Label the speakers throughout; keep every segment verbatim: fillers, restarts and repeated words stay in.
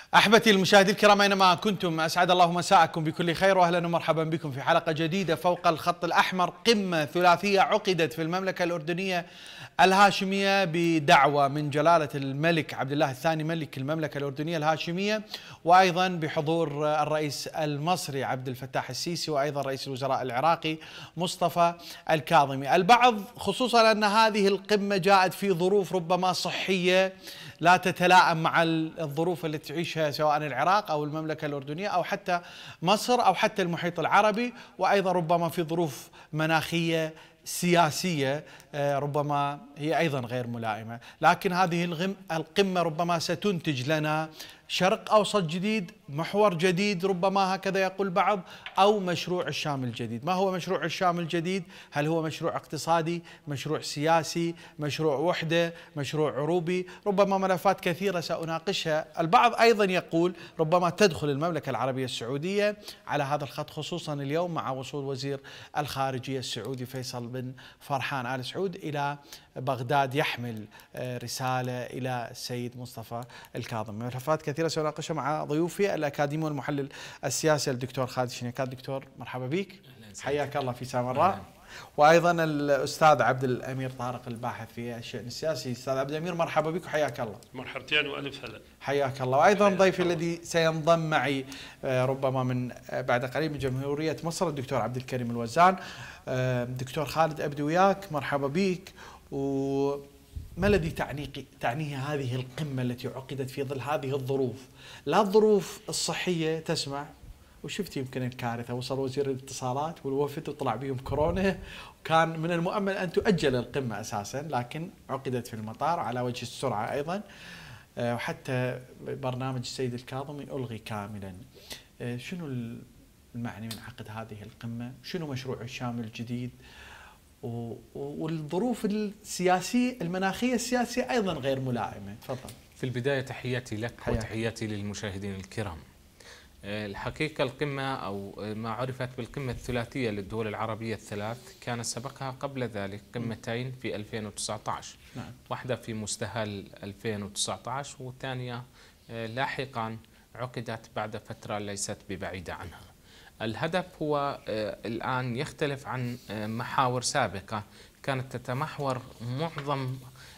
Speaker 1: أحبتي المشاهدين الكرام أينما كنتم، أسعد الله مساءكم بكل خير، وأهلا ومرحبا بكم في حلقة جديدة فوق الخط الأحمر، قمة ثلاثية عقدت في المملكة الأردنية الهاشمية بدعوة من جلالة الملك عبد الله الثاني ملك المملكة الأردنية الهاشمية، وأيضا بحضور الرئيس المصري عبد الفتاح السيسي، وأيضا رئيس الوزراء العراقي مصطفى الكاظمي. البعض خصوصا أن هذه القمة جاءت في ظروف ربما صحية لا تتلائم مع الظروف التي تعيشها سواء العراق أو المملكة الأردنية أو حتى مصر أو حتى المحيط العربي، وأيضا ربما في ظروف مناخية سياسية ربما هي أيضا غير ملائمة. لكن هذه القمة ربما ستنتج لنا شرق أوسط جديد، محور جديد ربما هكذا يقول بعض، أو مشروع الشام الجديد. ما هو مشروع الشام الجديد؟ هل هو مشروع اقتصادي، مشروع سياسي، مشروع وحدة، مشروع عروبي؟ ربما ملفات كثيرة سأناقشها. البعض أيضا يقول ربما تدخل المملكة العربية السعودية على هذا الخط، خصوصا اليوم مع وصول وزير الخارجية السعودي فيصل بن فرحان آل سعود إلى بغداد يحمل رسالة إلى السيد مصطفى الكاظمي. ملفات كثيرة سأناقشها مع ضيوفي الأكاديمي والمحلل السياسي الدكتور خالد الشنيكات. دكتور مرحبا بك، حياك الله في سامراء. وأيضا الأستاذ عبد الأمير طارق الباحث في الشأن السياسي. أستاذ عبد الأمير مرحبا بك وحياك الله.
Speaker 2: مرحبتين وألف هلا.
Speaker 1: حياك الله. وأيضا ضيفي الذي سينضم معي ربما من بعد قليل من جمهورية مصر الدكتور عبد الكريم الوزان. دكتور خالد أبدي وياك، مرحبا بك. وما الذي تعنيه هذه القمة التي عقدت في ظل هذه الظروف؟ لا الظروف الصحية تسمع، وشفت يمكن الكارثة، وصل وزير الاتصالات والوفد وطلع بهم كورونا، وكان من المؤمل أن تؤجل القمة أساسا، لكن عقدت في المطار على وجه السرعة أيضا، وحتى برنامج السيد الكاظمي ألغي كاملا. شنو المعني من عقد هذه القمة؟ شنو مشروع الشام الجديد؟ والظروف السياسية المناخية السياسية أيضا غير ملائمة. تفضل.
Speaker 3: في البداية تحياتي لك حياتي. وتحياتي للمشاهدين الكرام. الحقيقة القمة أو ما عرفت بالقمة الثلاثية للدول العربية الثلاث كان سبقها قبل ذلك قمتين في ألفين وتسعة عشر. نعم. واحدة في مستهل ألفين وتسعة عشر والثانية لاحقا عقدت بعد فترة ليست ببعيدة عنها. الهدف هو الآن يختلف عن محاور سابقة كانت تتمحور معظم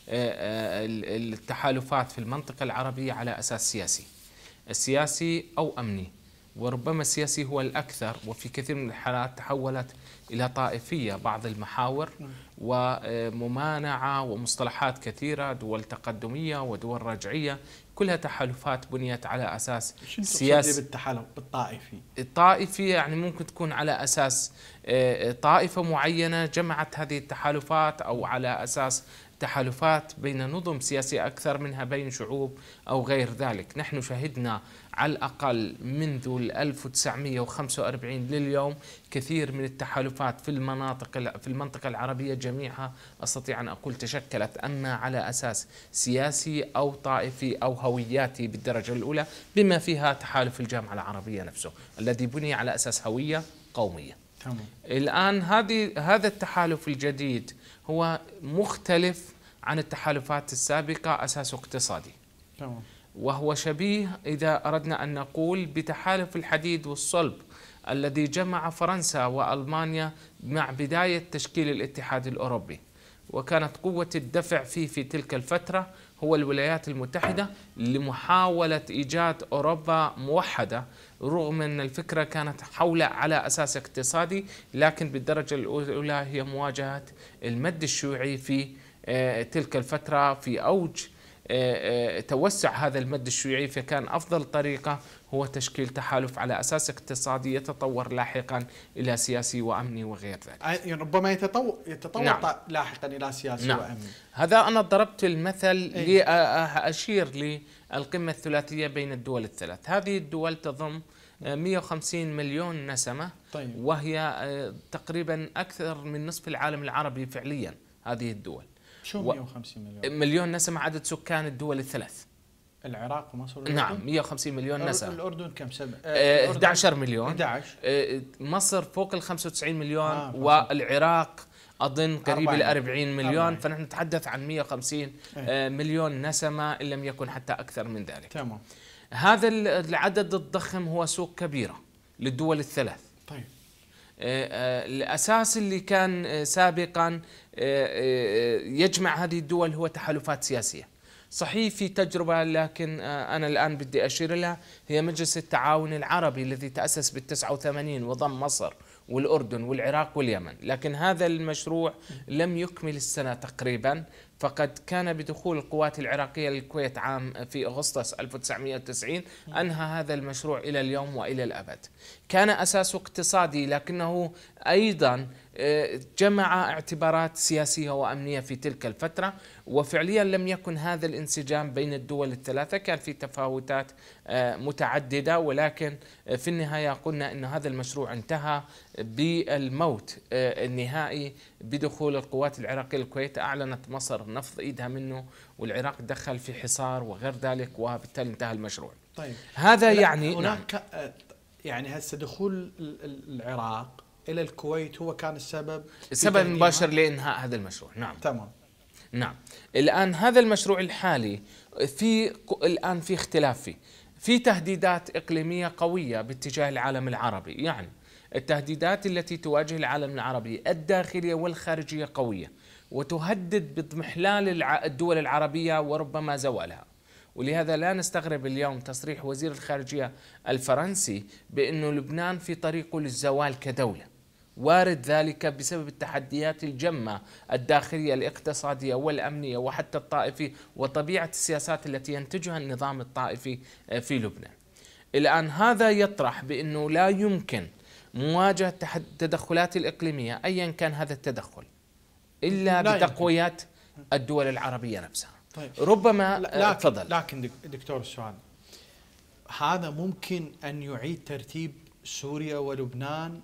Speaker 3: التحالفات في المنطقة العربية على أساس سياسي السياسي أو أمني، وربما السياسي هو الأكثر، وفي كثير من الحالات تحولت إلى طائفية بعض المحاور وممانعة ومصطلحات كثيرة، دول تقدمية ودول رجعية، كلها تحالفات بنيت على أساس
Speaker 1: سياسي. بالتحالف بالطائفي،
Speaker 3: الطائفي يعني ممكن تكون على أساس طائفة معينة جمعت هذه التحالفات، أو على أساس تحالفات بين نظم سياسية أكثر منها بين شعوب أو غير ذلك. نحن شهدنا على الأقل منذ ألف وتسعمئة وخمسة وأربعين لليوم كثير من التحالفات في المناطق في المنطقة العربية جميعها أستطيع أن أقول تشكلت أما على أساس سياسي أو طائفي أو هوياتي بالدرجة الأولى، بما فيها تحالف الجامعة العربية نفسه الذي بني على أساس هوية قومية. تمام. الآن هذه هذا التحالف الجديد هو مختلف عن التحالفات السابقة، أساسه اقتصادي. تمام. وهو شبيه إذا أردنا أن نقول بتحالف الحديد والصلب الذي جمع فرنسا وألمانيا مع بداية تشكيل الاتحاد الأوروبي، وكانت قوة الدفع فيه في تلك الفترة هو الولايات المتحدة لمحاولة إيجاد أوروبا موحدة، رغم أن الفكرة كانت حول على أساس اقتصادي، لكن بالدرجة الأولى هي مواجهة المد الشيوعي في تلك الفترة في أوج توسع هذا المد الشيوعي، فكان أفضل طريقة هو تشكيل تحالف على أساس اقتصادي يتطور لاحقا إلى سياسي وأمني وغير ذلك.
Speaker 1: ربما يتطور يتطور نعم. لاحقا إلى سياسي نعم. وأمني.
Speaker 3: هذا أنا ضربت المثل لأشير للقمة الثلاثية بين الدول الثلاث. هذه الدول تضم مئة وخمسين مليون نسمة. طيب. وهي تقريبا أكثر من نصف العالم العربي فعليا. هذه الدول
Speaker 1: شو مئة وخمسين مليون؟
Speaker 3: مليون نسمة عدد سكان الدول الثلاث.
Speaker 1: العراق ومصر والأردن؟
Speaker 3: نعم مئة وخمسين مليون نسمة.
Speaker 1: الأردن كم سنة؟
Speaker 3: آه أحد عشر مليون.
Speaker 1: أحد عشر.
Speaker 3: آه مصر فوق ال خمسة وتسعين مليون. آه والعراق أظن قريب ال أربعين مليون. أربعين. فنحن نتحدث عن مئة وخمسين آه مليون نسمة إن لم يكن حتى أكثر من ذلك.
Speaker 1: تمام.
Speaker 3: هذا العدد الضخم هو سوق كبيرة للدول الثلاث.
Speaker 1: طيب
Speaker 3: الأساس اللي كان سابقا يجمع هذه الدول هو تحالفات سياسية. صحيح في تجربة، لكن أنا الآن بدي أشير لها، هي مجلس التعاون العربي الذي تأسس بالتسعة وثمانين وضم مصر والأردن والعراق واليمن، لكن هذا المشروع لم يكمل السنة تقريبا، فقد كان بدخول القوات العراقية للكويت عام في أغسطس ألف وتسعمئة وتسعين أنهى هذا المشروع إلى اليوم وإلى الأبد. كان أساسه اقتصادي، لكنه أيضا جمع اعتبارات سياسية وأمنية في تلك الفترة، وفعليا لم يكن هذا الانسجام بين الدول الثلاثة، كان في تفاوتات متعددة، ولكن في النهاية قلنا أن هذا المشروع انتهى بالموت النهائي بدخول القوات العراقية للكويت. أعلنت مصر نفض إيدها منه، والعراق دخل في حصار وغير ذلك، وبالتالي انتهى المشروع.
Speaker 1: طيب
Speaker 3: هذا يعني
Speaker 1: هناك نعم. يعني هسه دخول العراق إلى الكويت هو كان السبب
Speaker 3: السبب المباشر لإنهاء هذا المشروع. نعم
Speaker 1: تمام.
Speaker 3: نعم. الآن هذا المشروع الحالي في الآن في اختلاف فيه، في تهديدات إقليمية قوية باتجاه العالم العربي، يعني التهديدات التي تواجه العالم العربي الداخلية والخارجية قوية، وتهدد باضمحلال الدول العربية وربما زوالها. ولهذا لا نستغرب اليوم تصريح وزير الخارجية الفرنسي بأنه لبنان في طريقه للزوال كدولة، وارد ذلك بسبب التحديات الجمة الداخلية الاقتصادية والأمنية وحتى الطائفي، وطبيعة السياسات التي ينتجها النظام الطائفي في لبنان. الآن هذا يطرح بأنه لا يمكن مواجهة التدخلات الإقليمية أيا كان هذا التدخل إلا بتقوية الدول العربية نفسها.
Speaker 1: طيب.
Speaker 3: ربما
Speaker 1: لكن,
Speaker 3: تفضل.
Speaker 1: لكن دكتور السؤال، هذا ممكن أن يعيد ترتيب سوريا ولبنان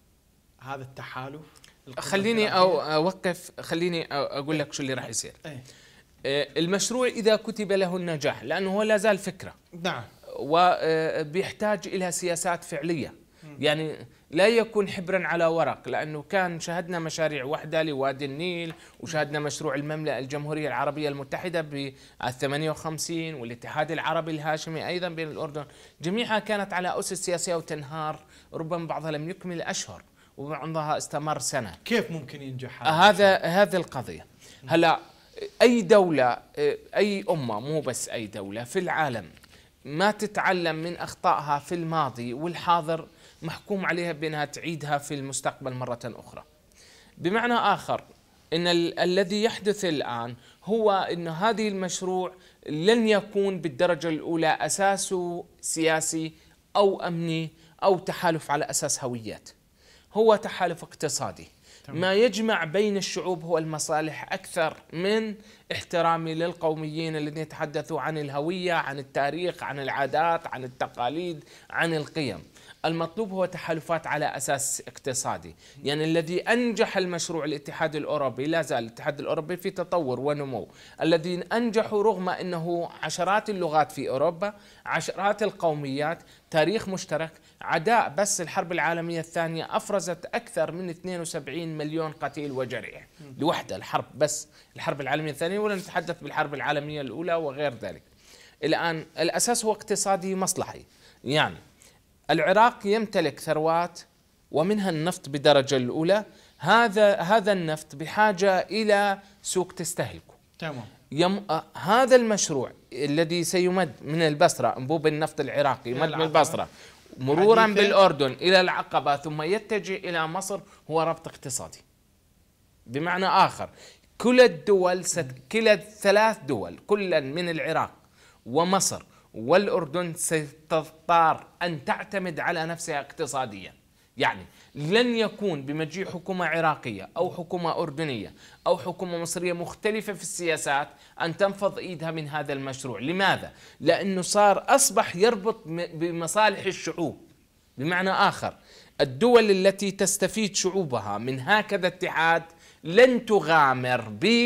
Speaker 1: هذا التحالف؟
Speaker 3: خليني أو أوقف خليني أقول لك شو اللي راح يصير.
Speaker 1: ايه؟
Speaker 3: المشروع إذا كتب له النجاح، لأنه هو لا زال فكرة،
Speaker 1: نعم،
Speaker 3: وبيحتاج إلى سياسات فعلية، يعني لا يكون حبرا على ورق، لأنه كان شاهدنا مشاريع وحدة لوادي النيل، وشاهدنا مشروع المملكة الجمهورية العربية المتحدة بالثمانية وخمسين، والاتحاد العربي الهاشمي أيضا بين الأردن، جميعها كانت على أسس سياسية وتنهار، ربما بعضها لم يكمل أشهر وبعضها استمر سنة.
Speaker 1: كيف ممكن ينجح
Speaker 3: هذا هذا القضية؟ هلا أي دولة، أي أمة، مو بس أي دولة في العالم، ما تتعلم من أخطائها في الماضي والحاضر محكوم عليها بأنها تعيدها في المستقبل مرة أخرى. بمعنى آخر، إن ال الذي يحدث الآن هو أن هذه المشروع لن يكون بالدرجة الأولى أساسه سياسي أو أمني أو تحالف على أساس هويات، هو تحالف اقتصادي. ما يجمع بين الشعوب هو المصالح أكثر من احترامي للقوميين الذين يتحدثوا عن الهوية، عن التاريخ، عن العادات، عن التقاليد، عن القيم. المطلوب هو تحالفات على أساس اقتصادي. يعني الذي أنجح المشروع الاتحاد الأوروبي، لا زال الاتحاد الأوروبي في تطور ونمو، الذي أنجحوا رغم أنه عشرات اللغات في أوروبا، عشرات القوميات، تاريخ مشترك، عداء. بس الحرب العالمية الثانية أفرزت أكثر من اثنين وسبعين مليون قتيل وجريح لوحدها، الحرب بس الحرب العالمية الثانية، ولا نتحدث بالحرب العالمية الأولى وغير ذلك. الآن الأساس هو اقتصادي مصلحي. يعني العراق يمتلك ثروات ومنها النفط بدرجة الأولى، هذا هذا النفط بحاجة إلى سوق تستهلكه.
Speaker 1: تمام.
Speaker 3: يم... هذا المشروع الذي سيمد من البصرة، أنبوب النفط العراقي يمد من البصرة مرورا بالأردن إلى العقبة ثم يتجه إلى مصر، هو ربط اقتصادي. بمعنى آخر، كل الدول ست... كلا الثلاث دول، كلا من العراق ومصر والأردن ستضطر أن تعتمد على نفسها اقتصاديا. يعني لن يكون بمجيء حكومة عراقية أو حكومة أردنية أو حكومة مصرية مختلفة في السياسات أن تنفض إيدها من هذا المشروع. لماذا؟ لأنه صار أصبح يربط بمصالح الشعوب. بمعنى آخر، الدول التي تستفيد شعوبها من هكذا اتحاد لن تغامر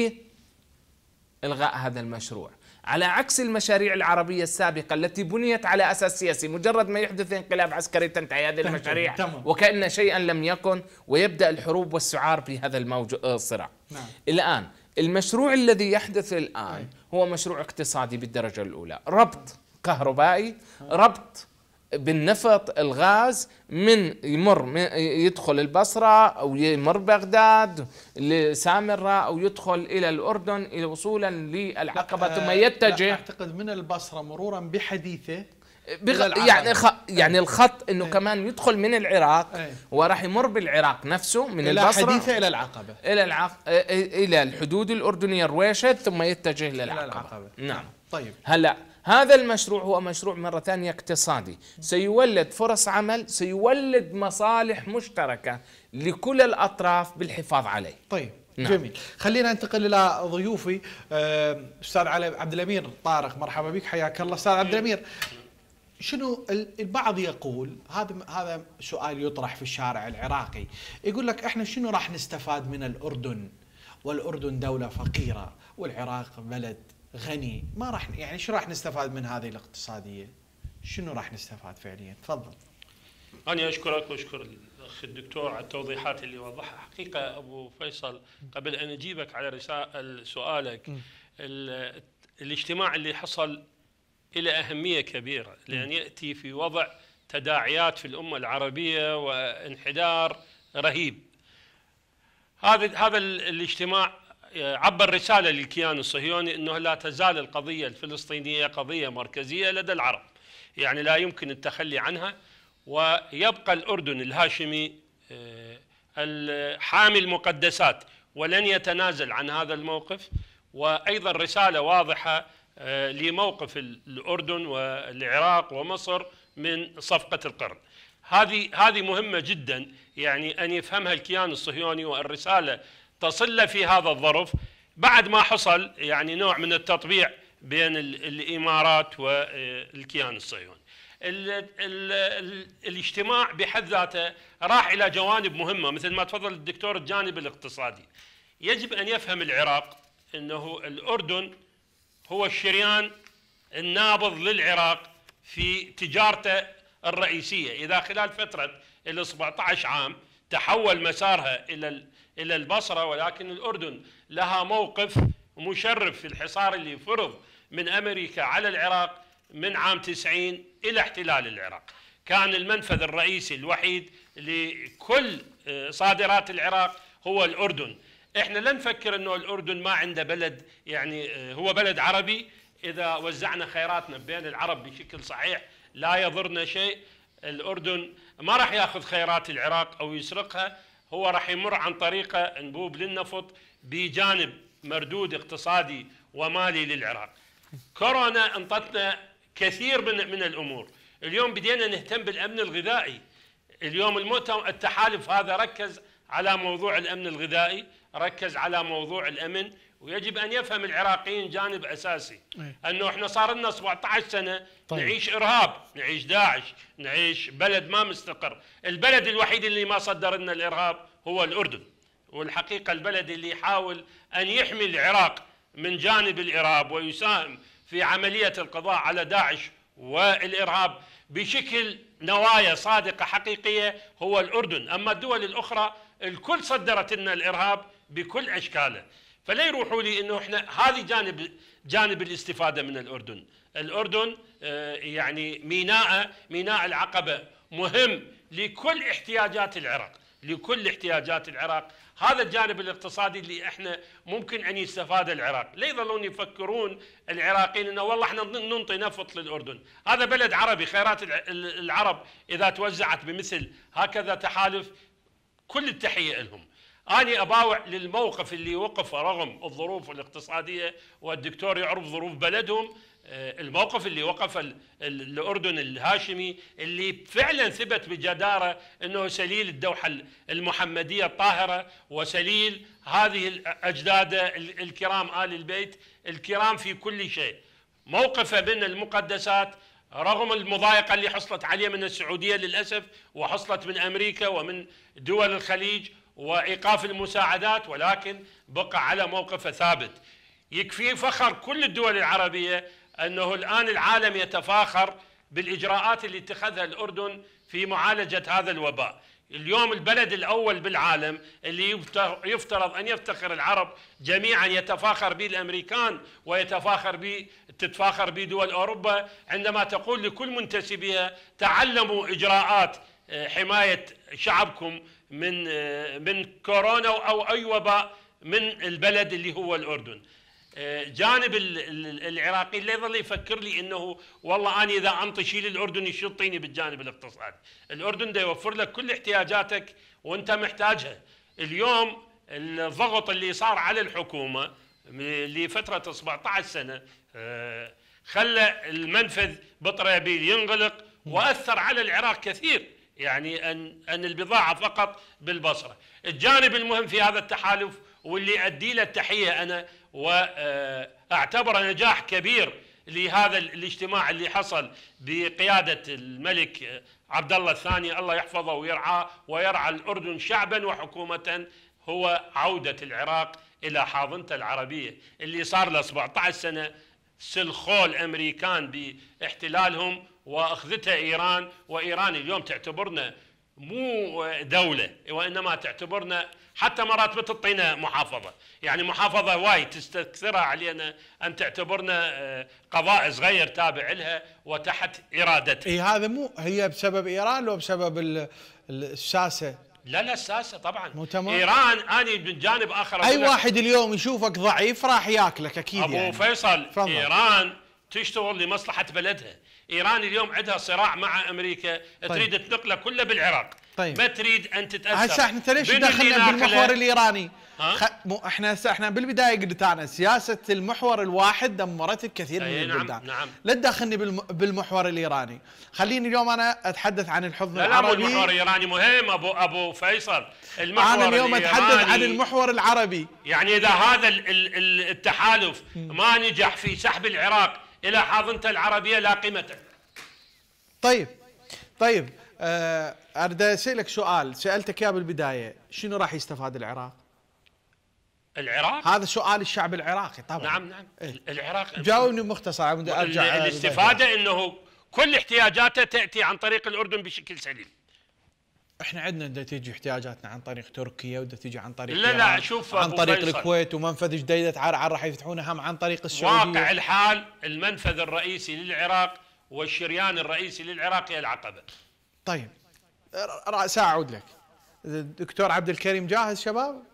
Speaker 3: بإلغاء هذا المشروع، على عكس المشاريع العربية السابقة التي بنيت على أساس سياسي. مجرد ما يحدث انقلاب عسكري تنتهي هذه المشاريع وكأن شيئا لم يكن، ويبدأ الحروب والسعار في هذا الصراع.
Speaker 1: نعم.
Speaker 3: الآن المشروع الذي يحدث الآن هو مشروع اقتصادي بالدرجة الأولى، ربط كهربائي، ربط بالنفط الغاز من يمر من يدخل البصرة أو يمر بغداد لسامرة أو يدخل إلى الأردن إلى وصولا للعقبة ثم يتجه.
Speaker 1: أعتقد من البصرة مرورا بحديثة
Speaker 3: بغ... يعني خ... يعني الخط انه كمان يدخل من العراق
Speaker 1: أي.
Speaker 3: وراح يمر بالعراق نفسه من
Speaker 1: إلى
Speaker 3: البصره
Speaker 1: حديثه الى العقبه
Speaker 3: الى العق... الى الحدود الاردنيه رويشد ثم يتجه للعقبه.
Speaker 1: الى العقبه.
Speaker 3: نعم.
Speaker 1: طيب
Speaker 3: هلا هذا المشروع هو مشروع مرة ثانية اقتصادي، سيولد فرص عمل، سيولد مصالح مشتركة لكل الأطراف بالحفاظ عليه.
Speaker 1: طيب
Speaker 3: نعم.
Speaker 1: جميل. خلينا ننتقل إلى ضيوفي. أستاذ عبد الأمير طارق، مرحبا بك، حياك الله. أستاذ عبد الأمير، شنو البعض يقول، هذا هذا سؤال يطرح في الشارع العراقي، يقول لك احنا شنو راح نستفاد من الأردن؟ والأردن دولة فقيرة والعراق بلد غني، ما راح يعني شو راح نستفاد من هذه الاقتصادية؟ شنو راح نستفاد فعليا؟ تفضل.
Speaker 2: أنا أشكرك وأشكر الأخ الدكتور على التوضيحات اللي وضحها. حقيقة أبو فيصل، قبل أن أجيبك على رسالة سؤالك، الاجتماع اللي حصل إلى أهمية كبيرة، لأن يأتي في وضع تداعيات في الأمة العربية وانحدار رهيب. هذا هذا الاجتماع عبر رسالة للكيان الصهيوني أنه لا تزال القضية الفلسطينية قضية مركزية لدى العرب، يعني لا يمكن التخلي عنها، ويبقى الأردن الهاشمي حامي المقدسات ولن يتنازل عن هذا الموقف. وأيضا رسالة واضحة لموقف الأردن والعراق ومصر من صفقة القرن. هذه هذه مهمة جدا، يعني أن يفهمها الكيان الصهيوني، والرسالة تصل في هذا الظرف بعد ما حصل يعني نوع من التطبيع بين الإمارات والكيان الصهيوني. ال ال ال الاجتماع بحد ذاته راح إلى جوانب مهمة مثل ما تفضل الدكتور، الجانب الاقتصادي. يجب أن يفهم العراق أنه الأردن هو الشريان النابض للعراق في تجارته الرئيسية. إذا خلال فترة ال سبعة عشر عام تحول مسارها إلى إلى البصرة، ولكن الأردن لها موقف مشرف في الحصار اللي فرض من أمريكا على العراق من عام تسعين إلى احتلال العراق. كان المنفذ الرئيسي الوحيد لكل صادرات العراق هو الأردن. احنا لا نفكر انه الاردن ما عنده بلد، يعني هو بلد عربي، اذا وزعنا خيراتنا بين العرب بشكل صحيح لا يضرنا شيء. الاردن ما راح ياخذ خيرات العراق او يسرقها، هو راح يمر عن طريقه انبوب للنفط بجانب مردود اقتصادي ومالي للعراق. كورونا انطتنا كثير من من الامور، اليوم بدينا نهتم بالامن الغذائي. اليوم المؤتمر التحالف هذا ركز على موضوع الامن الغذائي، ركز على موضوع الامن، ويجب ان يفهم العراقيين جانب اساسي انه احنا صار لنا سبعة عشر سنه طيب. نعيش ارهاب، نعيش داعش، نعيش بلد ما مستقر. البلد الوحيد اللي ما صدر لنا الارهاب هو الاردن، والحقيقه البلد اللي يحاول ان يحمي العراق من جانب الارهاب ويساهم في عمليه القضاء على داعش والارهاب بشكل نوايا صادقه حقيقيه هو الاردن. اما الدول الاخرى الكل صدرت لنا الارهاب بكل اشكاله. فلا يروحوا لي انه احنا هذه جانب جانب الاستفاده من الاردن. الاردن يعني ميناء ميناء العقبه مهم لكل احتياجات العراق، لكل احتياجات العراق. هذا الجانب الاقتصادي اللي احنا ممكن ان يستفاد العراق. لا يظلون يفكرون العراقيين انه والله احنا ننطي نفط للاردن، هذا بلد عربي، خيرات العرب اذا توزعت بمثل هكذا تحالف كل التحيه لهم. أنا أباوع للموقف اللي وقف رغم الظروف الاقتصادية، والدكتور يعرف ظروف بلدهم، الموقف اللي وقف الأردن الهاشمي اللي فعلا ثبت بجدارة أنه سليل الدوحة المحمدية الطاهرة وسليل هذه الأجداد الكرام آل البيت الكرام في كل شيء. موقفه من المقدسات رغم المضايقة اللي حصلت عليه من السعودية للأسف، وحصلت من أمريكا ومن دول الخليج وإيقاف المساعدات، ولكن بقى على موقفه ثابت. يكفي فخر كل الدول العربية أنه الآن العالم يتفاخر بالإجراءات اللي اتخذها الأردن في معالجة هذا الوباء. اليوم البلد الأول بالعالم اللي يفترض أن يفتخر العرب جميعا، يتفاخر به الأمريكان ويتفاخر به تتفاخر به دول أوروبا، عندما تقول لكل منتسبيها تعلموا إجراءات حماية شعبكم من من كورونا أو أي وباء من البلد اللي هو الأردن. جانب العراقي اللي يظل يفكر لي انه والله انا اذا انطي لي الاردن يشطيني بالجانب الاقتصادي، الاردن دا يوفر لك كل احتياجاتك وانت محتاجها. اليوم الضغط اللي صار على الحكومه لفتره سبعة عشر سنه خلى المنفذ بطرابيل ينغلق واثر على العراق كثير، يعني ان ان البضاعه فقط بالبصره. الجانب المهم في هذا التحالف واللي ادي له التحيه انا واعتبره نجاح كبير لهذا الاجتماع اللي حصل بقياده الملك عبد الله الثاني الله يحفظه ويرعاه ويرعى الاردن شعبا وحكومه، هو عوده العراق الى حاضنته العربيه اللي صار له سبعة عشر سنه سلخوا الامريكان باحتلالهم واخذتها ايران، وايران اليوم تعتبرنا مو دوله وانما تعتبرنا حتى مرات بتعطينا محافظه، يعني محافظه وايد تستكثرها علينا ان تعتبرنا قضاء صغير تابع لها وتحت ارادتها.
Speaker 1: اي هذا مو هي بسبب ايران لو بسبب الساسه؟ لا
Speaker 2: لا الساسه طبعا
Speaker 1: مو تمام.
Speaker 2: ايران انا من جانب اخر
Speaker 1: اي واحد اليوم يشوفك ضعيف راح ياكلك اكيد.
Speaker 2: ابو
Speaker 1: يعني.
Speaker 2: فيصل
Speaker 1: فضل.
Speaker 2: ايران تشتغل لمصلحه بلدها، ايران اليوم عندها صراع مع امريكا. طيب. تريد تنقله كله بالعراق.
Speaker 1: طيب.
Speaker 2: ما تريد ان تتاثر.
Speaker 1: هسه احنا ليش دخلنا بالمحور الايراني؟ خ... مو احنا هسه احنا بالبدايه قلت انا سياسه المحور الواحد دمرت الكثير من البلدان.
Speaker 2: نعم نعم.
Speaker 1: لا تدخلني بالم... بالمحور الايراني، خليني اليوم انا اتحدث عن الحضن
Speaker 2: لا
Speaker 1: العربي.
Speaker 2: لا المحور الايراني مهم ابو ابو فيصل. المحور
Speaker 1: انا اليوم اتحدث عن المحور العربي.
Speaker 2: يعني اذا هذا التحالف ما نجح في سحب العراق الى حاضنته العربيه لا قيمه له.
Speaker 1: طيب طيب أه اريد اسالك سؤال سالتك اياه بالبدايه، شنو راح يستفاد العراق؟
Speaker 2: العراق؟
Speaker 1: هذا سؤال الشعب العراقي طبعا.
Speaker 2: نعم نعم. إيه؟ العراق
Speaker 1: جاوبني مختصر ارجع.
Speaker 2: الاستفاده انه كل احتياجاته تاتي عن طريق الاردن بشكل سليم.
Speaker 1: احنا عندنا دا تيجي احتياجاتنا عن طريق تركيا ودا تيجي عن طريق
Speaker 2: لا لا شوف
Speaker 1: عن طريق فيصل. الكويت ومنفذ جديدة عرعر راح يفتحونه هم عن طريق السعوديه.
Speaker 2: واقع الحال المنفذ الرئيسي للعراق والشريان الرئيسي للعراق هي العقبه.
Speaker 1: طيب ساعود لك. الدكتور عبد الكريم جاهز شباب؟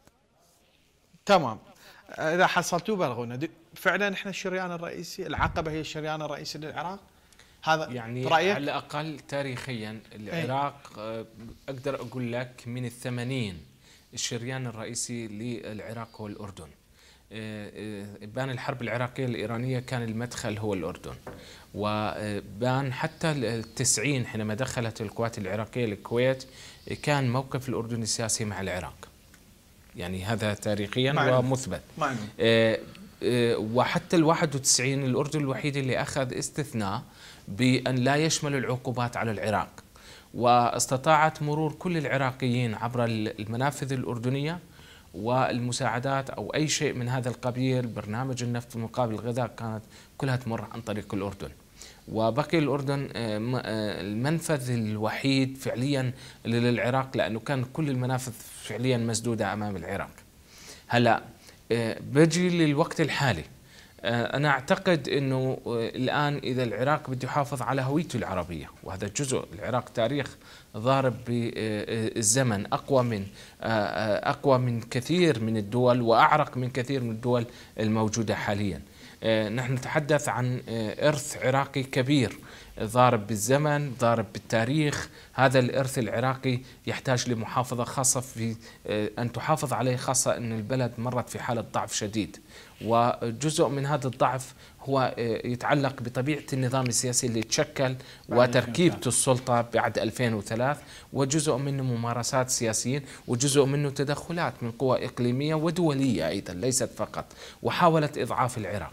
Speaker 1: تمام. اذا حصلتوه بلغونا. فعلا احنا الشريان الرئيسي، العقبه هي الشريان الرئيسي للعراق؟ هذا
Speaker 3: يعني
Speaker 1: رأيك؟
Speaker 3: على الأقل تاريخيا العراق ايه؟ أقدر أقول لك من الثمانين الشريان الرئيسي للعراق هو الأردن. بان الحرب العراقية الإيرانية كان المدخل هو الأردن، وبان حتى التسعين حينما دخلت القوات العراقية الكويت كان موقف الأردن السياسي مع العراق، يعني هذا تاريخيا معلوم. ومثبت معلوم. وحتى الواحد وتسعين الأردن الوحيد اللي أخذ استثناء بأن لا يشمل العقوبات على العراق، واستطاعت مرور كل العراقيين عبر المنافذ الأردنية والمساعدات أو أي شيء من هذا القبيل، برنامج النفط مقابل الغذاء، كانت كلها تمر عن طريق الأردن. وبقي الأردن المنفذ الوحيد فعليا للعراق، لأنه كان كل المنافذ فعليا مسدودة أمام العراق. هلأ بجي للوقت الحالي، أنا أعتقد أنه الآن إذا العراق بده يحافظ على هويته العربية، وهذا جزء العراق تاريخ ضارب بالزمن أقوى من أقوى من كثير من الدول وأعرق من كثير من الدول الموجودة حاليا. نحن نتحدث عن إرث عراقي كبير ضارب بالزمن، ضارب بالتاريخ. هذا الإرث العراقي يحتاج لمحافظة خاصة في أن تحافظ عليه، خاصة أن البلد مرت في حالة ضعف شديد، وجزء من هذا الضعف هو يتعلق بطبيعة النظام السياسي اللي تشكل وتركيبة السلطة بعد ألفين وثلاثة، وجزء منه ممارسات سياسيين، وجزء منه تدخلات من قوى إقليمية ودولية أيضا ليست فقط، وحاولت إضعاف العراق.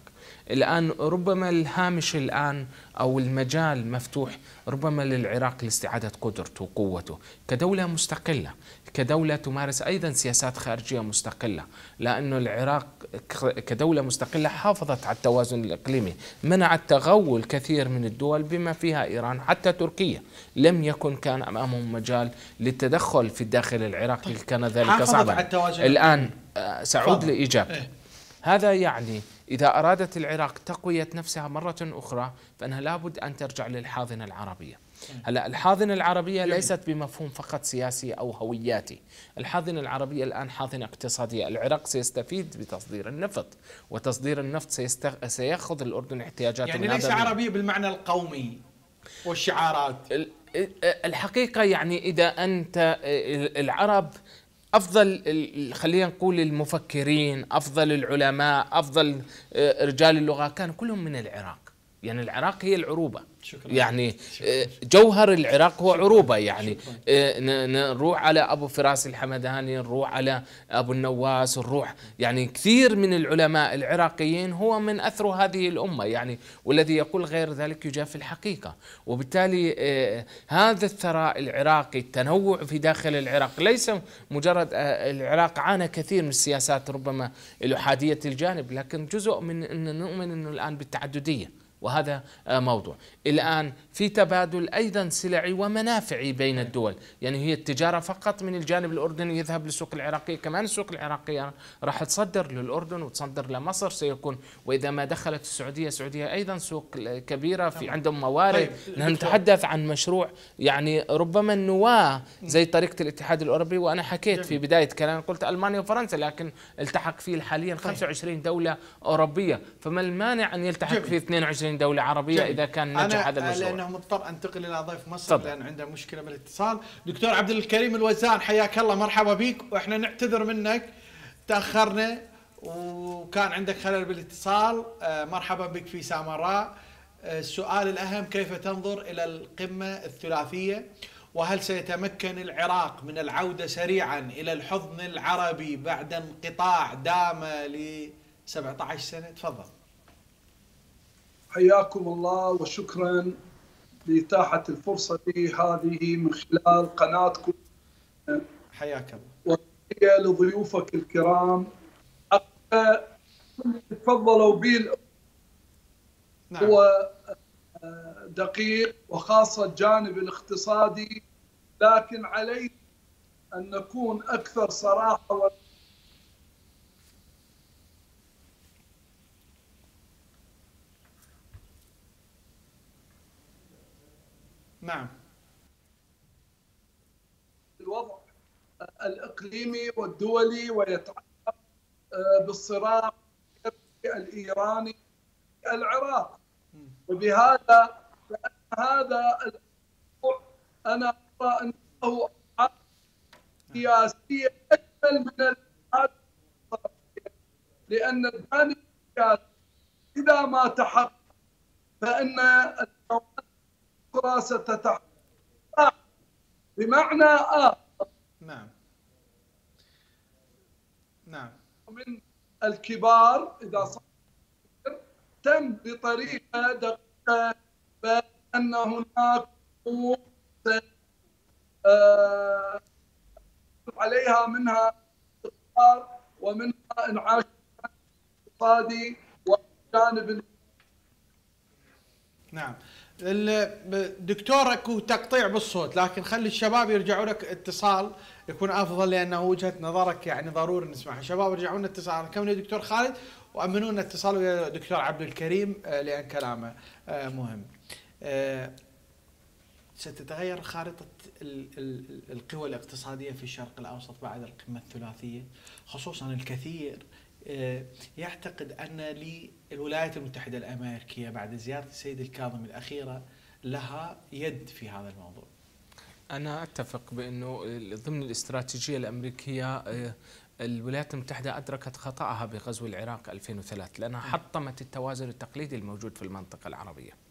Speaker 3: الآن ربما الهامش الآن أو المجال مفتوح ربما للعراق لاستعادة قدرته وقوته كدولة مستقلة، كدولة تمارس أيضا سياسات خارجية مستقلة، لأن العراق كدولة مستقلة حافظت على التوازن الإقليمي، منعت تغول كثير من الدول بما فيها إيران، حتى تركيا لم يكن كان أمامهم مجال للتدخل في الداخل العراقي، كان ذلك صعبا. الآن سأعود لإجابة. هذا يعني إذا أرادت العراق تقوية نفسها مرة أخرى فإنها لابد أن ترجع للحاضنة العربية. هلا الحاضنة العربية ليست بمفهوم فقط سياسي أو هوياتي، الحاضنة العربية الآن حاضنة اقتصادية. العراق سيستفيد بتصدير النفط، وتصدير النفط سيستغ... سيأخذ الأردن احتياجاته،
Speaker 1: يعني ليس عربية بالمعنى القومي والشعارات.
Speaker 3: الحقيقة يعني إذا أنت العرب أفضل خلينا نقول المفكرين، أفضل العلماء، أفضل رجال اللغة كانوا كلهم من العراق. يعني العراق هي العروبة، شكرا. يعني شكرا. جوهر العراق هو عروبة. يعني نروح على أبو فراس الحمداني، نروح على أبو النواس، نروح يعني كثير من العلماء العراقيين هو من أثر هذه الأمة يعني، والذي يقول غير ذلك يجاف الحقيقة. وبالتالي هذا الثراء العراقي، التنوع في داخل العراق، ليس مجرد العراق عانى كثير من السياسات ربما الأحادية الجانب، لكن جزء من أن نؤمن أنه الآن بالتعددية، وهذا موضوع. الآن في تبادل أيضا سلعي ومنافعي بين الدول، يعني هي التجارة فقط من الجانب الأردني يذهب للسوق العراقية، كمان السوق العراقية راح تصدر للأردن وتصدر لمصر سيكون، وإذا ما دخلت السعودية، السعودية أيضا سوق كبيرة في عندهم موارد. نحن نتحدث عن مشروع يعني ربما النواة زي طريقة الاتحاد الأوروبي، وأنا حكيت في بداية كلام قلت ألمانيا وفرنسا، لكن التحق فيه حاليا خمسة وعشرين دولة أوروبية، فما المانع أن يلتحق فيه اثنين وعشرين دولة عربية جميل. إذا كان نجح هذا المشروع.
Speaker 1: لأنه مضطر أنتقل إلى ضيف مصر لأن عنده مشكلة بالاتصال. دكتور عبد الكريم الوزان، حياك الله، مرحبا بك، وإحنا نعتذر منك تأخرنا وكان عندك خلل بالاتصال. مرحبا بك في سامراء. السؤال الأهم، كيف تنظر إلى القمة الثلاثية، وهل سيتمكن العراق من العودة سريعا إلى الحضن العربي بعد انقطاع دام ل سبعة عشر سنة؟ تفضل.
Speaker 4: حياكم الله وشكرا لإتاحة الفرصة لي هذه من خلال قناتكم.
Speaker 1: حياك الله.
Speaker 4: وتحية لضيوفك الكرام. تفضلوا به نعم. هو دقيق وخاصة الجانب الاقتصادي، لكن علينا أن نكون أكثر صراحة و
Speaker 1: نعم.
Speaker 4: الوضع الإقليمي والدولي ويتعلق بالصراع الإيراني في العراق، وبهذا هذا الموضوع أنا أرى أنه سياسية أكمل من الجهات الصرفية، لأن الجانب السياسي إذا ما تحقق فإن الدولة ستتحقق بمعنى آخر.
Speaker 1: نعم نعم.
Speaker 4: من الكبار إذا صار تم بطريقة دقيقة، فإن هناك أمور عليها منها استقرار ومنها انعاش اقتصادي وجانب.
Speaker 1: نعم. دكتور اكو تقطيع بالصوت، لكن خلي الشباب يرجعوا لك اتصال يكون افضل، لانه وجهه نظرك يعني ضروري نسمعها. شباب ارجعوا لنا اتصال، كملوا دكتور خالد وامنونا اتصال ويا دكتور عبد الكريم لان كلامه مهم. ستتغير خارطه القوى الاقتصاديه في الشرق الاوسط بعد القمه الثلاثيه، خصوصا الكثير يعتقد أن للولايات المتحدة الأمريكية بعد زيارة السيد الكاظمي الأخيرة لها يد في هذا الموضوع.
Speaker 3: أنا أتفق بأنه ضمن الاستراتيجية الأمريكية الولايات المتحدة أدركت خطأها بغزو العراق ألفين وثلاثة، لأنها حطمت التوازن التقليدي الموجود في المنطقة العربية.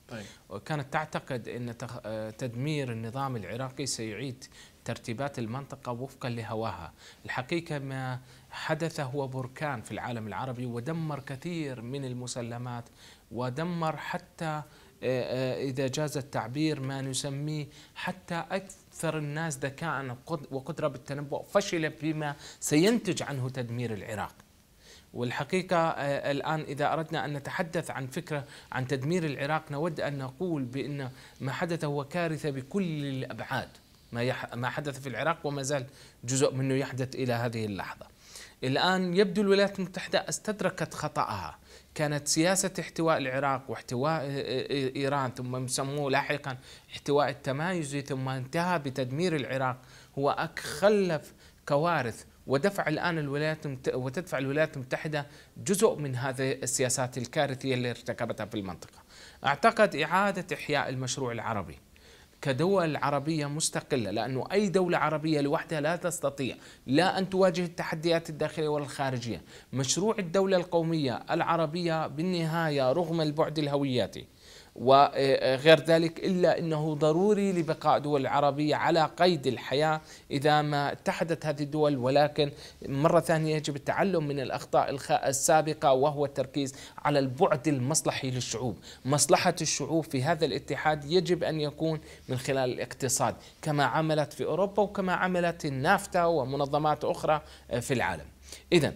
Speaker 1: طيب.
Speaker 3: وكانت تعتقد أن تدمير النظام العراقي سيعيد ترتيبات المنطقة وفقا لهواها. الحقيقة ما حدث هو بركان في العالم العربي، ودمر كثير من المسلمات، ودمر حتى إذا جاز التعبير ما نسميه حتى أكثر الناس ذكاء وقدرة بالتنبؤ، فشل فيما سينتج عنه تدمير العراق. والحقيقة الآن إذا أردنا أن نتحدث عن فكرة عن تدمير العراق، نود أن نقول بأن ما حدث هو كارثة بكل الأبعاد، ما ما حدث في العراق وما زال جزء منه يحدث إلى هذه اللحظة. الآن يبدو الولايات المتحدة استدركت خطأها، كانت سياسة احتواء العراق واحتواء إيران ثم سموه لاحقا احتواء التمايزي، ثم انتهى بتدمير العراق، هو خلف كوارث، ودفع الآن الولايات وتدفع الولايات المتحدة جزء من هذه السياسات الكارثية اللي ارتكبتها في المنطقة. أعتقد إعادة إحياء المشروع العربي كدول عربية مستقلة، لأنه أي دولة عربية لوحدها لا تستطيع لا أن تواجه التحديات الداخلية ولا الخارجية. مشروع الدولة القومية العربية بالنهاية رغم البعد الهوياتي وغير ذلك إلا أنه ضروري لبقاء دول العربية على قيد الحياة إذا ما اتحدت هذه الدول، ولكن مرة ثانية يجب التعلم من الأخطاء السابقة، وهو التركيز على البعد المصلحي للشعوب. مصلحة الشعوب في هذا الاتحاد يجب أن يكون من خلال الاقتصاد كما عملت في أوروبا وكما عملت النافتا ومنظمات أخرى في العالم. إذن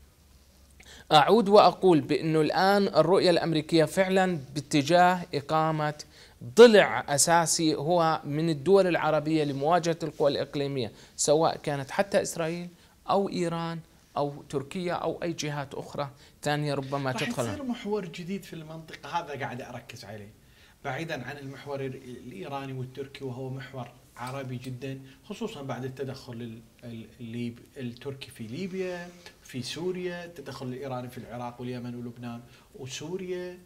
Speaker 3: أعود وأقول بأنه الآن الرؤية الأمريكية فعلا باتجاه إقامة ضلع أساسي هو من الدول العربية لمواجهة القوى الإقليمية، سواء كانت حتى إسرائيل أو إيران أو تركيا أو أي جهات أخرى ثانية ربما تدخل.
Speaker 1: راح يصير محور جديد في المنطقة، هذا قاعد أركز عليه بعيدا عن المحور الإيراني والتركي، وهو محور عربي جدا، خصوصا بعد التدخل الليب التركي في ليبيا، في سوريا، التدخل الإيراني في العراق واليمن ولبنان وسوريا.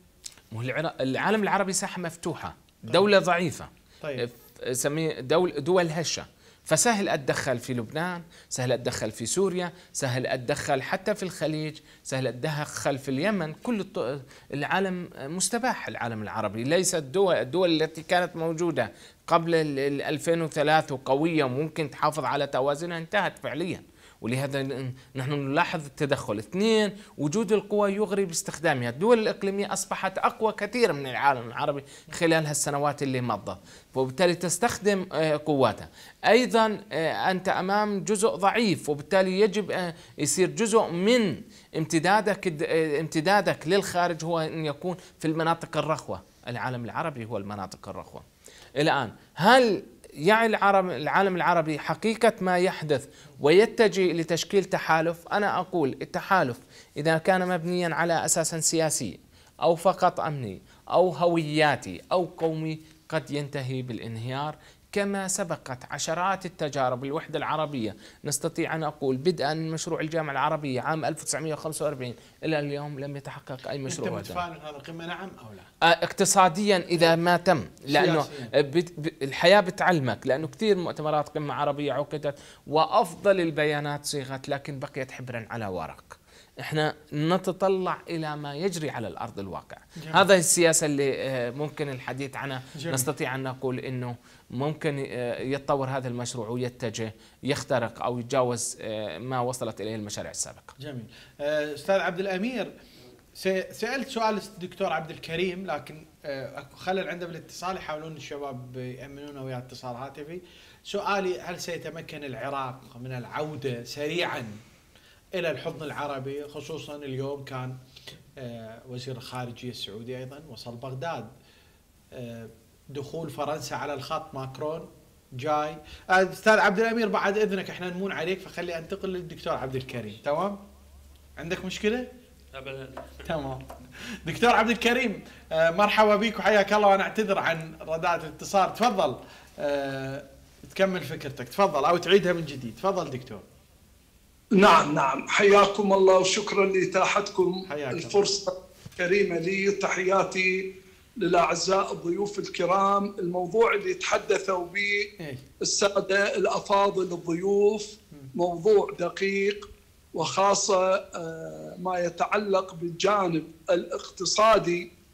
Speaker 3: العالم العربي ساحة مفتوحة، دولة ضعيفة،
Speaker 1: طيب.
Speaker 3: سميه دول دول هشة، فسهل أتدخل في لبنان، سهل أتدخل في سوريا، سهل أتدخل حتى في الخليج، سهل أتدخل في اليمن. كل العالم مستباح، العالم العربي ليس الدول الدول التي كانت موجودة قبل ألفين وثلاثة وقوية وممكن تحافظ على توازنها انتهت فعليا، ولهذا نحن نلاحظ التدخل. اثنين، وجود القوى يغري باستخدامها. الدول الإقليمية أصبحت أقوى كثير من العالم العربي خلال هالسنوات اللي مضت، وبالتالي تستخدم قواتها. أيضا أنت أمام جزء ضعيف، وبالتالي يجب يصير جزء من امتدادك امتدادك للخارج هو أن يكون في المناطق الرخوة. العالم العربي هو المناطق الرخوة. الآن هل يعي العالم العربي حقيقة ما يحدث ويتجه لتشكيل تحالف؟ أنا أقول التحالف إذا كان مبنيا على أساس سياسي أو فقط أمني أو هوياتي أو قومي قد ينتهي بالانهيار، كما سبقت عشرات التجارب. الوحدة العربية نستطيع أن أقول بدءا من مشروع الجامعة العربية عام ألف وتسعمئة وخمسة وأربعين إلى اليوم لم يتحقق أي مشروع.
Speaker 1: أنت متفائل هذا القمة نعم أو لا؟
Speaker 3: اقتصاديا إذا ما تم، لأنه الحياة بتعلمك، لأنه كثير مؤتمرات قمة عربية عقدت وأفضل البيانات صيغت لكن بقيت حبرا على ورق. احنا نتطلع الى ما يجري على الارض الواقع. جميل. هذا السياسه اللي ممكن الحديث عنها. جميل. نستطيع ان نقول انه ممكن يتطور هذا المشروع ويتجه يخترق او يتجاوز ما وصلت اليه المشاريع السابقه.
Speaker 1: جميل. استاذ عبد الامير، سالت سؤال الدكتور عبد الكريم لكن اكو خلل عنده بالاتصال، يحاولون الشباب يامنونه ويا اتصال هاتفي. سؤالي: هل سيتمكن العراق من العوده سريعا إلى الحضن العربي؟ خصوصا اليوم كان وزير الخارجية السعودي أيضا وصل بغداد، دخول فرنسا على الخط، ماكرون جاي. أستاذ عبد الأمير بعد إذنك احنا نمون عليك، فخلي أنتقل للدكتور عبد الكريم. تمام؟ عندك مشكلة؟
Speaker 2: أبدا.
Speaker 1: تمام. دكتور عبد الكريم مرحبا بك وحياك الله، وأنا أعتذر عن رداءة الاتصال. تفضل تكمل فكرتك، تفضل، أو تعيدها من جديد. تفضل دكتور.
Speaker 4: نعم نعم، حياكم الله وشكرا لإتاحتكم الفرصة الكريمة لي. تحياتي للأعزاء الضيوف الكرام. الموضوع اللي تحدثوا به السادة الأفاضل الضيوف موضوع دقيق، وخاصة ما يتعلق بالجانب الاقتصادي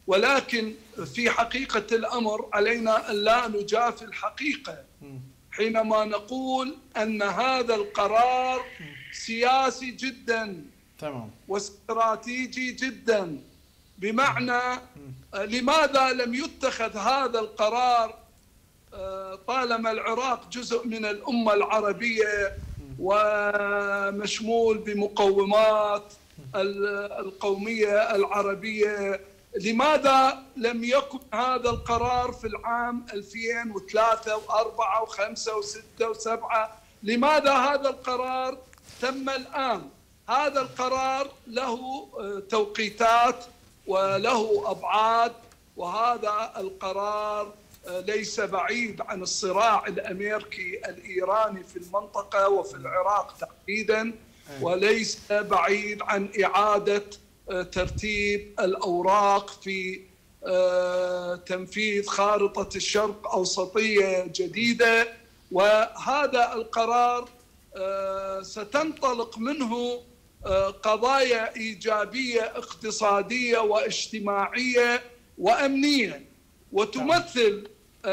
Speaker 4: ولكن في حقيقة الأمر علينا أن لا نجافي الحقيقة حينما نقول أن هذا القرار سياسي جدا
Speaker 1: تمام
Speaker 4: واستراتيجي جدا. بمعنى لماذا لم يتخذ هذا القرار طالما العراق جزء من الأمة العربية ومشمول بمقومات القومية العربية؟ لماذا لم يكن هذا القرار في العام ألفين وثلاثة وأربعة وخمسة وستة وسبعة؟ لماذا هذا القرار تم الآن؟ هذا القرار له توقيتات وله أبعاد، وهذا القرار ليس بعيد عن الصراع الأمريكي الإيراني في المنطقة وفي العراق تحديدا، وليس بعيد عن إعادة ترتيب الأوراق في تنفيذ خارطة الشرق أوسطية جديدة. وهذا القرار ستنطلق منه قضايا إيجابية اقتصادية واجتماعية وأمنية، وتمثل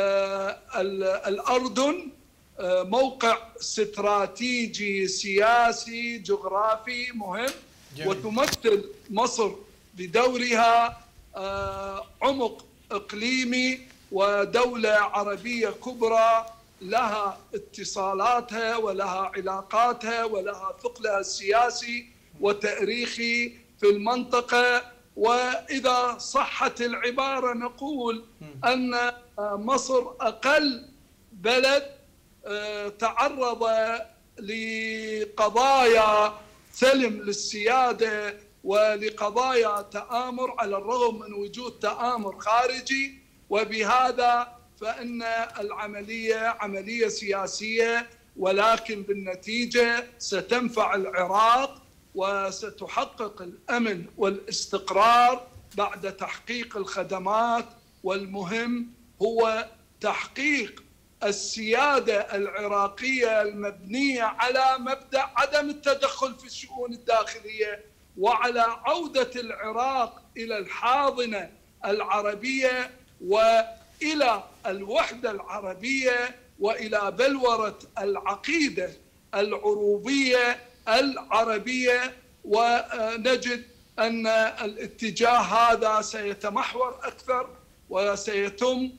Speaker 4: الأردن موقع استراتيجي سياسي جغرافي مهم، وتمثل مصر بدورها عمق إقليمي ودولة عربية كبرى لها اتصالاتها ولها علاقاتها ولها ثقلها السياسي وتاريخي في المنطقة. وإذا صحت العبارة نقول أن مصر أقل بلد تعرض لقضايا سلم للسيادة ولقضايا تآمر على الرغم من وجود تآمر خارجي، وبهذا فإن العملية عملية سياسية، ولكن بالنتيجة ستنفع العراق وستحقق الأمن والاستقرار بعد تحقيق الخدمات، والمهم هو تحقيق السيادة العراقية المبنية على مبدأ عدم التدخل في الشؤون الداخلية، وعلى عودة العراق إلى الحاضنة العربية وإلى الوحدة العربية وإلى بلورة العقيدة العروبية العربية. ونجد أن الاتجاه هذا سيتمحور أكثر وسيتم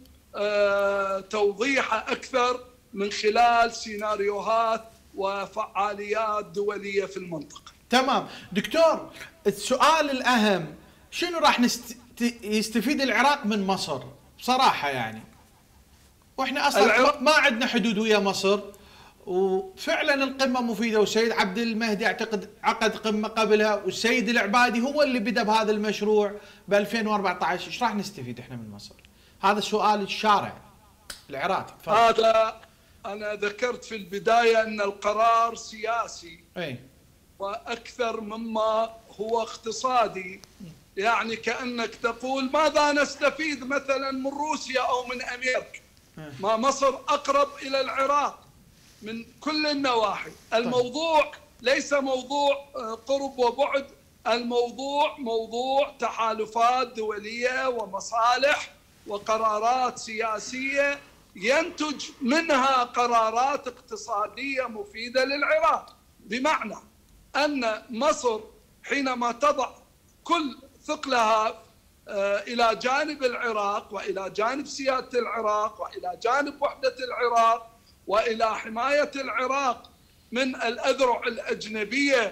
Speaker 4: توضيحه أكثر من خلال سيناريوهات وفعاليات دولية في المنطقة.
Speaker 1: تمام دكتور، السؤال الأهم شنو راح نست... يستفيد العراق من مصر بصراحة يعني؟ واحنا اصلا العراق... ما عندنا حدود ويا مصر، وفعلا القمة مفيدة، والسيد عبد المهدي اعتقد عقد قمة قبلها، والسيد العبادي هو اللي بدأ بهذا المشروع ب ألفين وأربعة عشر. ايش راح نستفيد احنا من مصر؟ هذا سؤال الشارع العراقي.
Speaker 4: هذا أنا ذكرت في البداية أن القرار سياسي
Speaker 1: أي.
Speaker 4: وأكثر مما هو اقتصادي. يعني كأنك تقول ماذا نستفيد مثلا من روسيا أو من أمريكا؟ ما مصر أقرب إلى العراق من كل النواحي. الموضوع ليس موضوع قرب وبعد، الموضوع موضوع تحالفات دولية ومصالح وقرارات سياسية ينتج منها قرارات اقتصادية مفيدة للعراق. بمعنى أن مصر حينما تضع كل ثقلها إلى جانب العراق وإلى جانب سيادة العراق وإلى جانب وحدة العراق وإلى حماية العراق من الأذرع الأجنبية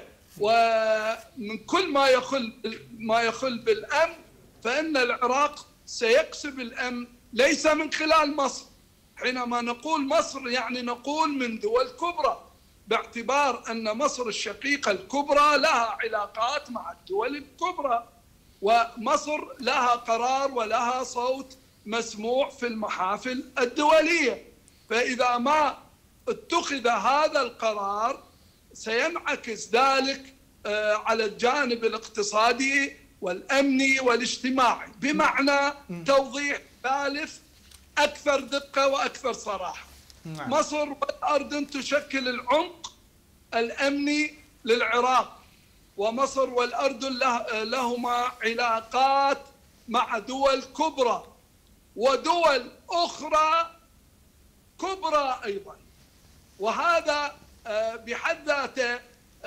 Speaker 4: ومن كل ما يخل ما يخل بالأمن، فإن العراق سيكسب الأمن ليس من خلال مصر. حينما نقول مصر يعني نقول من دول كبرى، باعتبار أن مصر الشقيقة الكبرى لها علاقات مع الدول الكبرى، ومصر لها قرار ولها صوت مسموع في المحافل الدولية. فإذا ما اتخذ هذا القرار سينعكس ذلك على الجانب الاقتصادي والأمني والاجتماعي، بمعنى توضيح ثالث أكثر دقة وأكثر صراحة. نعم. مصر والأردن تشكل العمق الأمني للعراق، ومصر والأردن لهما علاقات مع دول كبرى ودول أخرى كبرى أيضا، وهذا بحد ذاته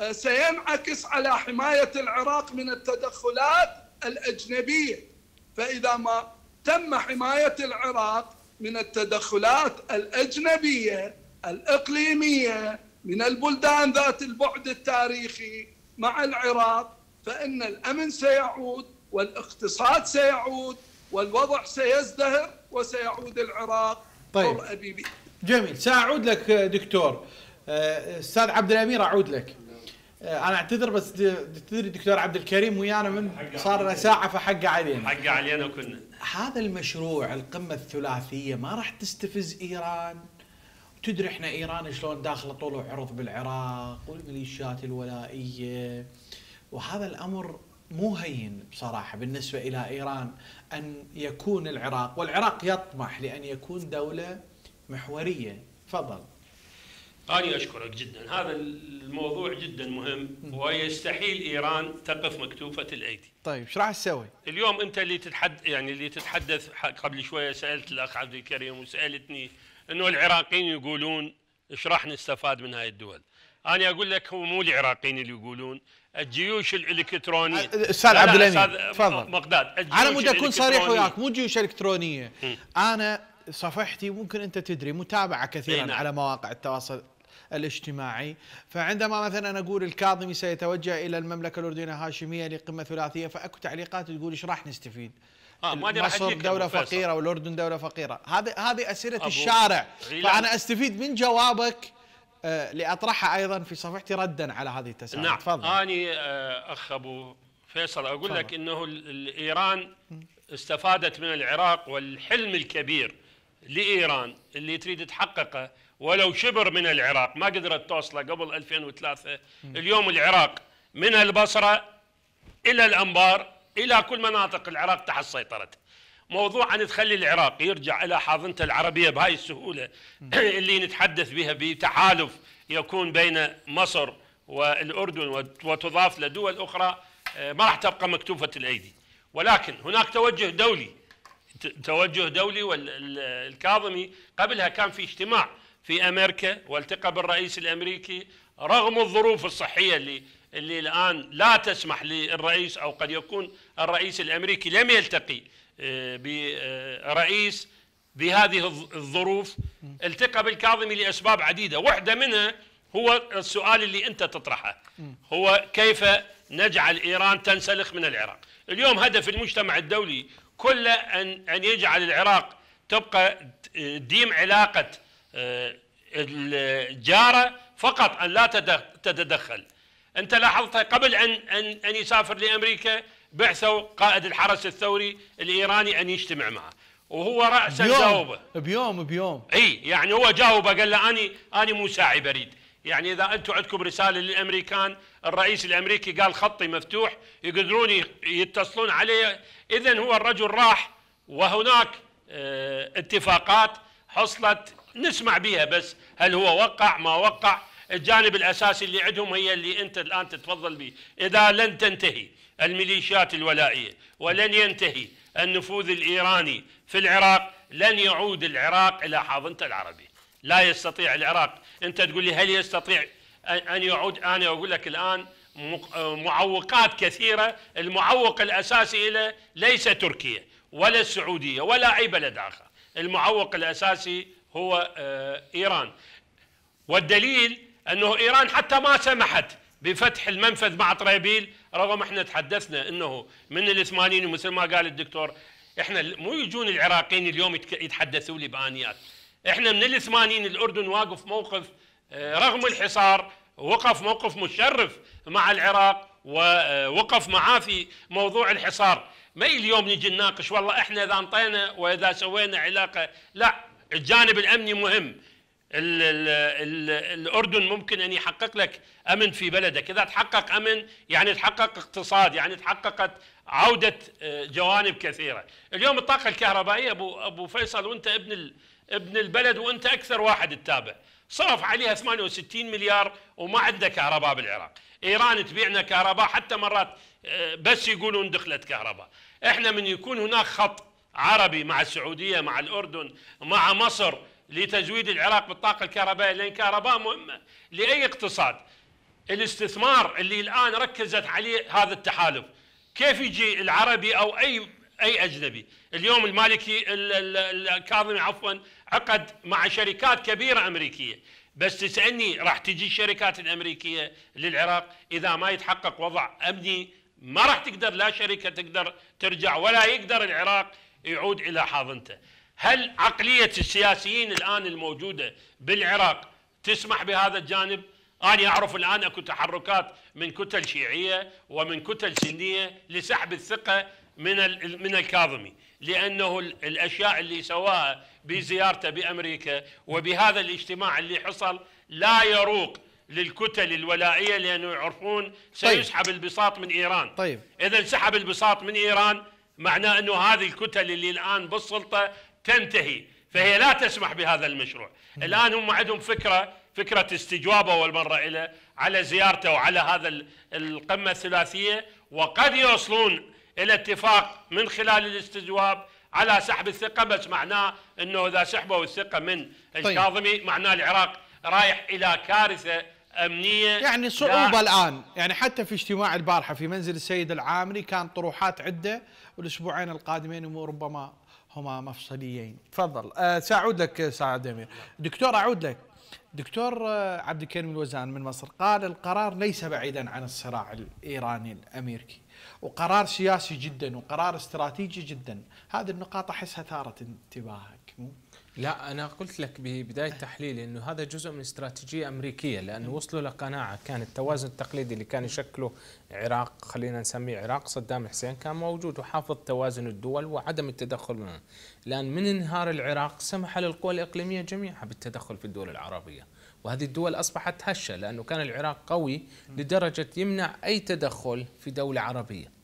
Speaker 4: سينعكس على حماية العراق من التدخلات الأجنبية. فإذا ما تم حماية العراق من التدخلات الأجنبية الإقليمية من البلدان ذات البعد التاريخي مع العراق، فإن الأمن سيعود والاقتصاد سيعود والوضع سيزدهر وسيعود العراق
Speaker 1: طيب.
Speaker 4: حر أبيبي.
Speaker 1: جميل، سأعود لك دكتور. أستاذ عبد الأمير أعود لك. أنا أعتذر بس تدري دكتور عبد الكريم ويانا من صار لنا ساعة فحقه علينا.
Speaker 2: حقه علينا كلنا.
Speaker 1: هذا المشروع القمة الثلاثية ما راح تستفز إيران؟ تدري احنا إيران شلون داخلة طول وعرض بالعراق والميليشيات الولائية، وهذا الأمر مو هين بصراحة بالنسبة إلى إيران أن يكون العراق، والعراق يطمح لأن يكون دولة محورية. تفضل.
Speaker 2: أنا أشكرك جدا، هذا الموضوع جدا مهم ويستحيل إيران تقف مكتوفة الأيدي.
Speaker 1: طيب ايش راح تسوي؟
Speaker 2: اليوم أنت اللي تتحدث يعني اللي تتحدث قبل شوية سألت الأخ عبد الكريم وسألتني إنه العراقيين يقولون إيش راح نستفاد من هاي الدول. أنا أقول لك هو مو العراقيين اللي يقولون، الجيوش الإلكترونية.
Speaker 1: أستاذ عبد الأمير تفضل.
Speaker 2: مقداد،
Speaker 1: أنا مو أكون صريح وياك، مو جيوش إلكترونية. م. أنا صفحتي ممكن أنت تدري متابعة كثيرا نعم. على مواقع التواصل الاجتماعي، فعندما مثلا اقول الكاظمي سيتوجه الى المملكه الاردنيه الهاشميه لقمه ثلاثيه، فاكو تعليقات تقول ايش راح نستفيد؟
Speaker 2: آه
Speaker 1: مصر دوله فقيره والاردن دوله فقيره. هذه هذه اسئله الشارع، فانا استفيد من جوابك آه لاطرحها ايضا في صفحتي ردا على هذه التساؤلات.
Speaker 2: نعم.
Speaker 1: تفضل.
Speaker 2: اني آه اخ ابو فيصل اقول فضل. لك انه ايران استفادت من العراق، والحلم الكبير لايران اللي تريد تحققه ولو شبر من العراق ما قدرت توصله قبل ألفين وثلاثة. اليوم العراق من البصرة إلى الأنبار إلى كل مناطق العراق تحت سيطرته. موضوع أن تخلي العراق يرجع إلى حاضنته العربية بهاي السهولة اللي نتحدث بها بتحالف يكون بين مصر والأردن وتضاف لدول أخرى، ما راح تبقى مكتوفة الأيدي. ولكن هناك توجه دولي، توجه دولي. والكاظمي قبلها كان في اجتماع في أمريكا والتقى بالرئيس الأمريكي رغم الظروف الصحية اللي اللي الآن لا تسمح للرئيس، أو قد يكون الرئيس الأمريكي لم يلتقي برئيس بهذه الظروف. التقى بالكاظمي لأسباب عديدة، واحدة منها هو السؤال اللي أنت تطرحه، هو كيف نجعل إيران تنسلخ من العراق. اليوم هدف المجتمع الدولي كله أن أن يجعل العراق تبقى ديم علاقة الجارة فقط، أن لا تتدخل. أنت لاحظتها قبل أن أن أن يسافر لأمريكا بعثوا قائد الحرس الثوري الإيراني أن يجتمع معه، وهو رأسا جاوبه
Speaker 1: بيوم بيوم
Speaker 2: اي يعني هو جاوبه قال له أني أني مو ساعي بريد. يعني إذا أنتم عندكم رسالة للأمريكان، الرئيس الأمريكي قال خطي مفتوح يقدرون يتصلون عليه. إذن هو الرجل راح، وهناك اه اتفاقات حصلت نسمع بها، بس هل هو وقع ما وقع؟ الجانب الأساسي اللي عندهم هي اللي أنت الآن تتفضل به. إذا لن تنتهي الميليشيات الولائية ولن ينتهي النفوذ الإيراني في العراق، لن يعود العراق إلى حاضنته العربية. لا يستطيع العراق. أنت تقول لي هل يستطيع أن يعود؟ أنا أقول لك الآن معوقات كثيرة. المعوق الأساسي له ليس تركيا ولا السعودية ولا أي بلد آخر، المعوق الأساسي هو إيران. والدليل أنه إيران حتى ما سمحت بفتح المنفذ مع طرابيل، رغم احنا تحدثنا أنه من الثمانين مثل ما قال الدكتور، احنا مو يجون العراقيين اليوم يتحدثوا لي بآنيات. احنا من الثمانين الأردن واقف موقف رغم الحصار، وقف موقف مشرف مع العراق ووقف معاه في موضوع الحصار. ما اليوم نجي نناقش والله احنا اذا انطينا واذا سوينا علاقه، لا، الجانب الامني مهم. ال ال ال الاردن ممكن ان يحقق لك امن في بلدك، اذا تحقق امن يعني تحقق اقتصاد، يعني تحققت عوده جوانب كثيره. اليوم الطاقه الكهربائيه ابو ابو فيصل، وانت ابن ابن البلد وانت اكثر واحد تتابع، صرف عليها ثمانية وستين مليار وما عنده كهرباء بالعراق. ايران تبيعنا كهرباء حتى مرات بس يقولون دخلت كهرباء. احنا من يكون هناك خط عربي مع السعوديه مع الاردن مع مصر لتزويد العراق بالطاقه الكهربائيه، لان الكهرباء مهمه لاي اقتصاد. الاستثمار اللي الان ركزت عليه هذا التحالف، كيف يجي العربي او اي اي اجنبي؟ اليوم المالكي الكاظمي عفوا عقد مع شركات كبيره امريكيه، بس تسالني راح تجي الشركات الامريكيه للعراق اذا ما يتحقق وضع امني؟ ما راح تقدر لا شركه تقدر ترجع ولا يقدر العراق يعود الى حاضنته. هل عقليه السياسيين الان الموجوده بالعراق تسمح بهذا الجانب؟ أنا أعرف الآن أكو تحركات من كتل شيعية ومن كتل سنية لسحب الثقة من من الكاظمي، لأنه الأشياء اللي سواها بزيارته بأمريكا وبهذا الاجتماع اللي حصل لا يروق للكتل الولائية، لأنه يعرفون سيسحب طيب. البساط من إيران.
Speaker 1: طيب.
Speaker 2: إذا سحب البساط من إيران معناه أنه هذه الكتل اللي الآن بالسلطة تنتهي، فهي لا تسمح بهذا المشروع. الآن هم عندهم فكرة فكرة استجوابه والمرة إلى على زيارته وعلى هذا القمة الثلاثية، وقد يوصلون إلى اتفاق من خلال الاستجواب على سحب الثقة، بس معناه أنه إذا سحبوا الثقة من الكاظمي طيب. معناه العراق رايح إلى كارثة أمنية،
Speaker 1: يعني صعوبة الآن. يعني حتى في اجتماع البارحة في منزل السيد العامري كان طروحات عدة، والأسبوعين القادمين ربما هما مفصليين. تفضل. أه سأعود لك سعد أمير. دكتور أعود لك. دكتور عبد الكريم الوزان من مصر قال القرار ليس بعيدا عن الصراع الإيراني الأمريكي، وقرار سياسي جدا وقرار استراتيجي جدا. هذه النقاط أحسها ثارت انتباهك.
Speaker 3: لا، أنا قلت لك ببداية تحليلي أنه هذا جزء من استراتيجية أمريكية، لأنه وصلوا لقناعة كان التوازن التقليدي اللي كان يشكله عراق، خلينا نسميه عراق صدام حسين، كان موجود وحافظ توازن الدول وعدم التدخل منها. الآن من انهار العراق سمح للقوى الإقليمية جميعها بالتدخل في الدول العربية، وهذه الدول أصبحت هشة، لأنه كان العراق قوي لدرجة يمنع أي تدخل في دولة عربية،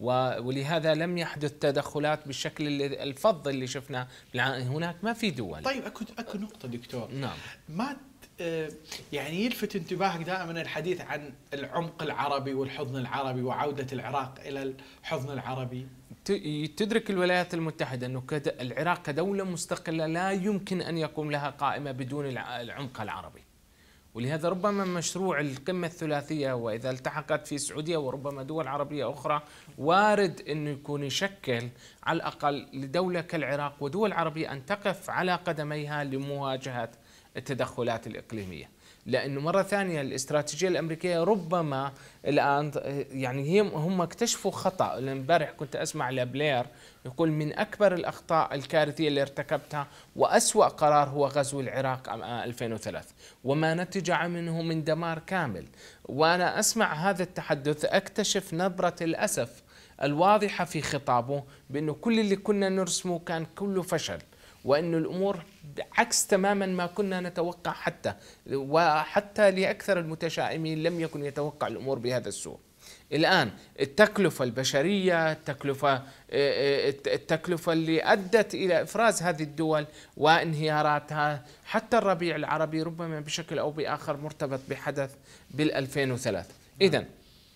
Speaker 3: ولهذا لم يحدث تدخلات بالشكل الفظ اللي شفناه. هناك ما في دول.
Speaker 1: طيب اكو اكو نقطة دكتور.
Speaker 3: نعم.
Speaker 1: ما يعني يلفت انتباهك دائما الحديث عن العمق العربي والحضن العربي وعودة العراق إلى الحضن العربي.
Speaker 3: تدرك الولايات المتحدة أنه العراق كدولة مستقلة لا يمكن أن يقوم لها قائمة بدون العمق العربي، ولهذا ربما مشروع القمة الثلاثية وإذا التحقت في السعودية وربما دول عربية أخرى وارد أنه يكون يشكل على الأقل لدولة كالعراق ودول عربية أن تقف على قدميها لمواجهة التدخلات الإقليمية. لأنه مرة ثانية الاستراتيجية الأمريكية ربما الآن يعني هي هم اكتشفوا خطأ. امبارح كنت أسمع لبلير يقول من أكبر الأخطاء الكارثية اللي ارتكبتها وأسوأ قرار هو غزو العراق عام ألفين وثلاثة وما نتج منه من دمار كامل. وأنا أسمع هذا التحدث أكتشف نبرة الأسف الواضحة في خطابه بأنه كل اللي كنا نرسمه كان كله فشل، وأن الأمور عكس تماما ما كنا نتوقع، حتى وحتى لأكثر المتشائمين لم يكن يتوقع الأمور بهذا السوء. الآن التكلفة البشرية، التكلفة التكلفة اللي أدت إلى إفراز هذه الدول وانهياراتها، حتى الربيع العربي ربما بشكل أو بآخر مرتبط بحدث بالألفين وثلاثة. إذن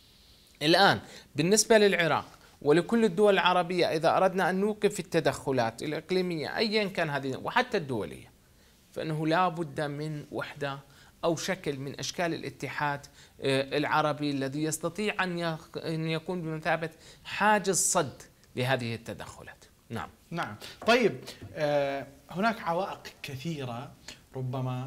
Speaker 3: الآن بالنسبة للعراق ولكل الدول العربية إذا أردنا أن نوقف التدخلات الإقليمية أيا كان هذه وحتى الدولية، فإنه لا بد من وحدة أو شكل من أشكال الاتحاد العربي الذي يستطيع أن يكون بمثابة حاجز صد لهذه التدخلات. نعم.
Speaker 1: نعم. طيب هناك عوائق كثيرة ربما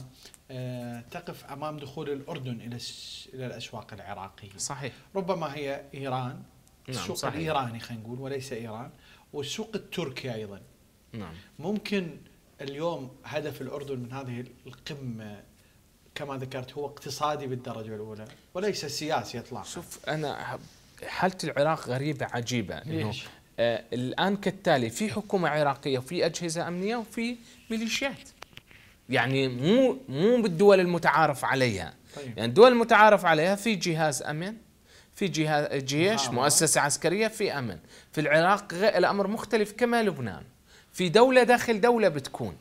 Speaker 1: تقف أمام دخول الأردن إلى إلى الأسواق العراقية.
Speaker 3: صحيح.
Speaker 1: ربما هي إيران، السوق
Speaker 3: نعم صحيح.
Speaker 1: الإيراني خلينا نقول وليس إيران، والسوق التركي أيضا.
Speaker 3: نعم.
Speaker 1: ممكن اليوم هدف الأردن من هذه القمة كما ذكرت هو اقتصادي بالدرجة الأولى وليس سياسي إطلاقا.
Speaker 3: شوف أنا حالة العراق غريبة عجيبة، إنه آه الآن كالتالي في حكومة عراقية وفي أجهزة أمنية وفي ميليشيات، يعني مو مو بالدول المتعارف عليها.
Speaker 1: طيب.
Speaker 3: يعني الدول المتعارف عليها في جهاز أمن، في جهاز جيش، مؤسسة عسكرية، في أمن. في العراق الأمر مختلف كما لبنان، في دولة داخل دولة بتكون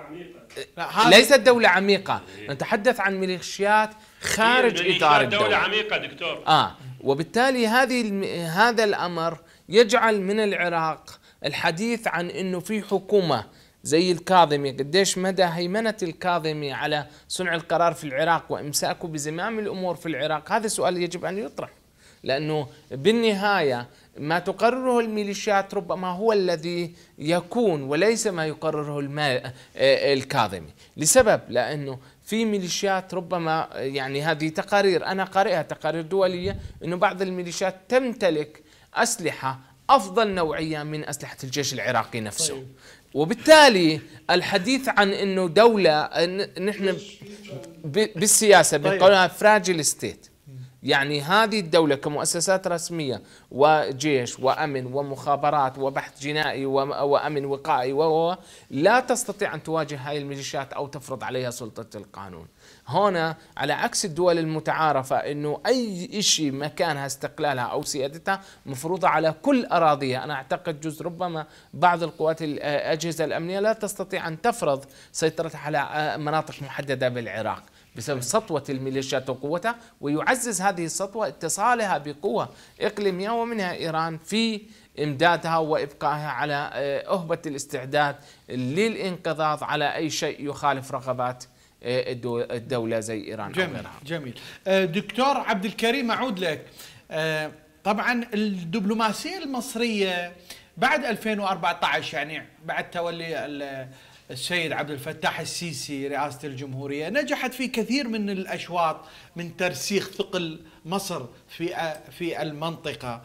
Speaker 3: ليست دولة عميقة، نتحدث عن ميليشيات خارج إطار الدولة.
Speaker 2: دولة عميقة دكتور.
Speaker 3: آه وبالتالي هذه هذا الأمر يجعل من العراق الحديث عن أنه في حكومة زي الكاظمي، قديش مدى هيمنة الكاظمي على صنع القرار في العراق وإمساكه بزمام الأمور في العراق. هذا سؤال يجب أن يطرح، لأنه بالنهاية ما تقرره الميليشيات ربما هو الذي يكون وليس ما يقرره الكاظمي، لسبب لأنه في ميليشيات ربما يعني هذه تقارير أنا قارئها تقارير دولية أنه بعض الميليشيات تمتلك أسلحة أفضل نوعية من أسلحة الجيش العراقي نفسه. طيب. وبالتالي الحديث عن أنه دولة نحن بالسياسة بنقولها فراجيل ستيت، يعني هذه الدولة كمؤسسات رسمية وجيش وأمن ومخابرات وبحث جنائي وأمن وقائي و لا تستطيع أن تواجه هذه الميليشيات أو تفرض عليها سلطة القانون. هنا على عكس الدول المتعارفة أنه أي شيء مكانها استقلالها أو سيادتها مفروضة على كل أراضيها. أنا أعتقد جزء ربما بعض القوات الأجهزة الأمنية لا تستطيع أن تفرض سيطرتها على مناطق محددة بالعراق بسبب سطوة الميليشيات وقوتها، ويعزز هذه السطوة اتصالها بقوة إقليمية ومنها إيران في إمدادها وإبقائها على أهبة الاستعداد للانقضاض على أي شيء يخالف رغبات الدولة زي إيران.
Speaker 1: جميل جميل. دكتور عبد الكريم أعود لك. طبعا الدبلوماسية المصرية بعد ألفين وأربعة عشر يعني بعد تولي السيد عبد الفتاح السيسي رئاسة الجمهورية نجحت في كثير من الأشواط من ترسيخ ثقل مصر في في المنطقة.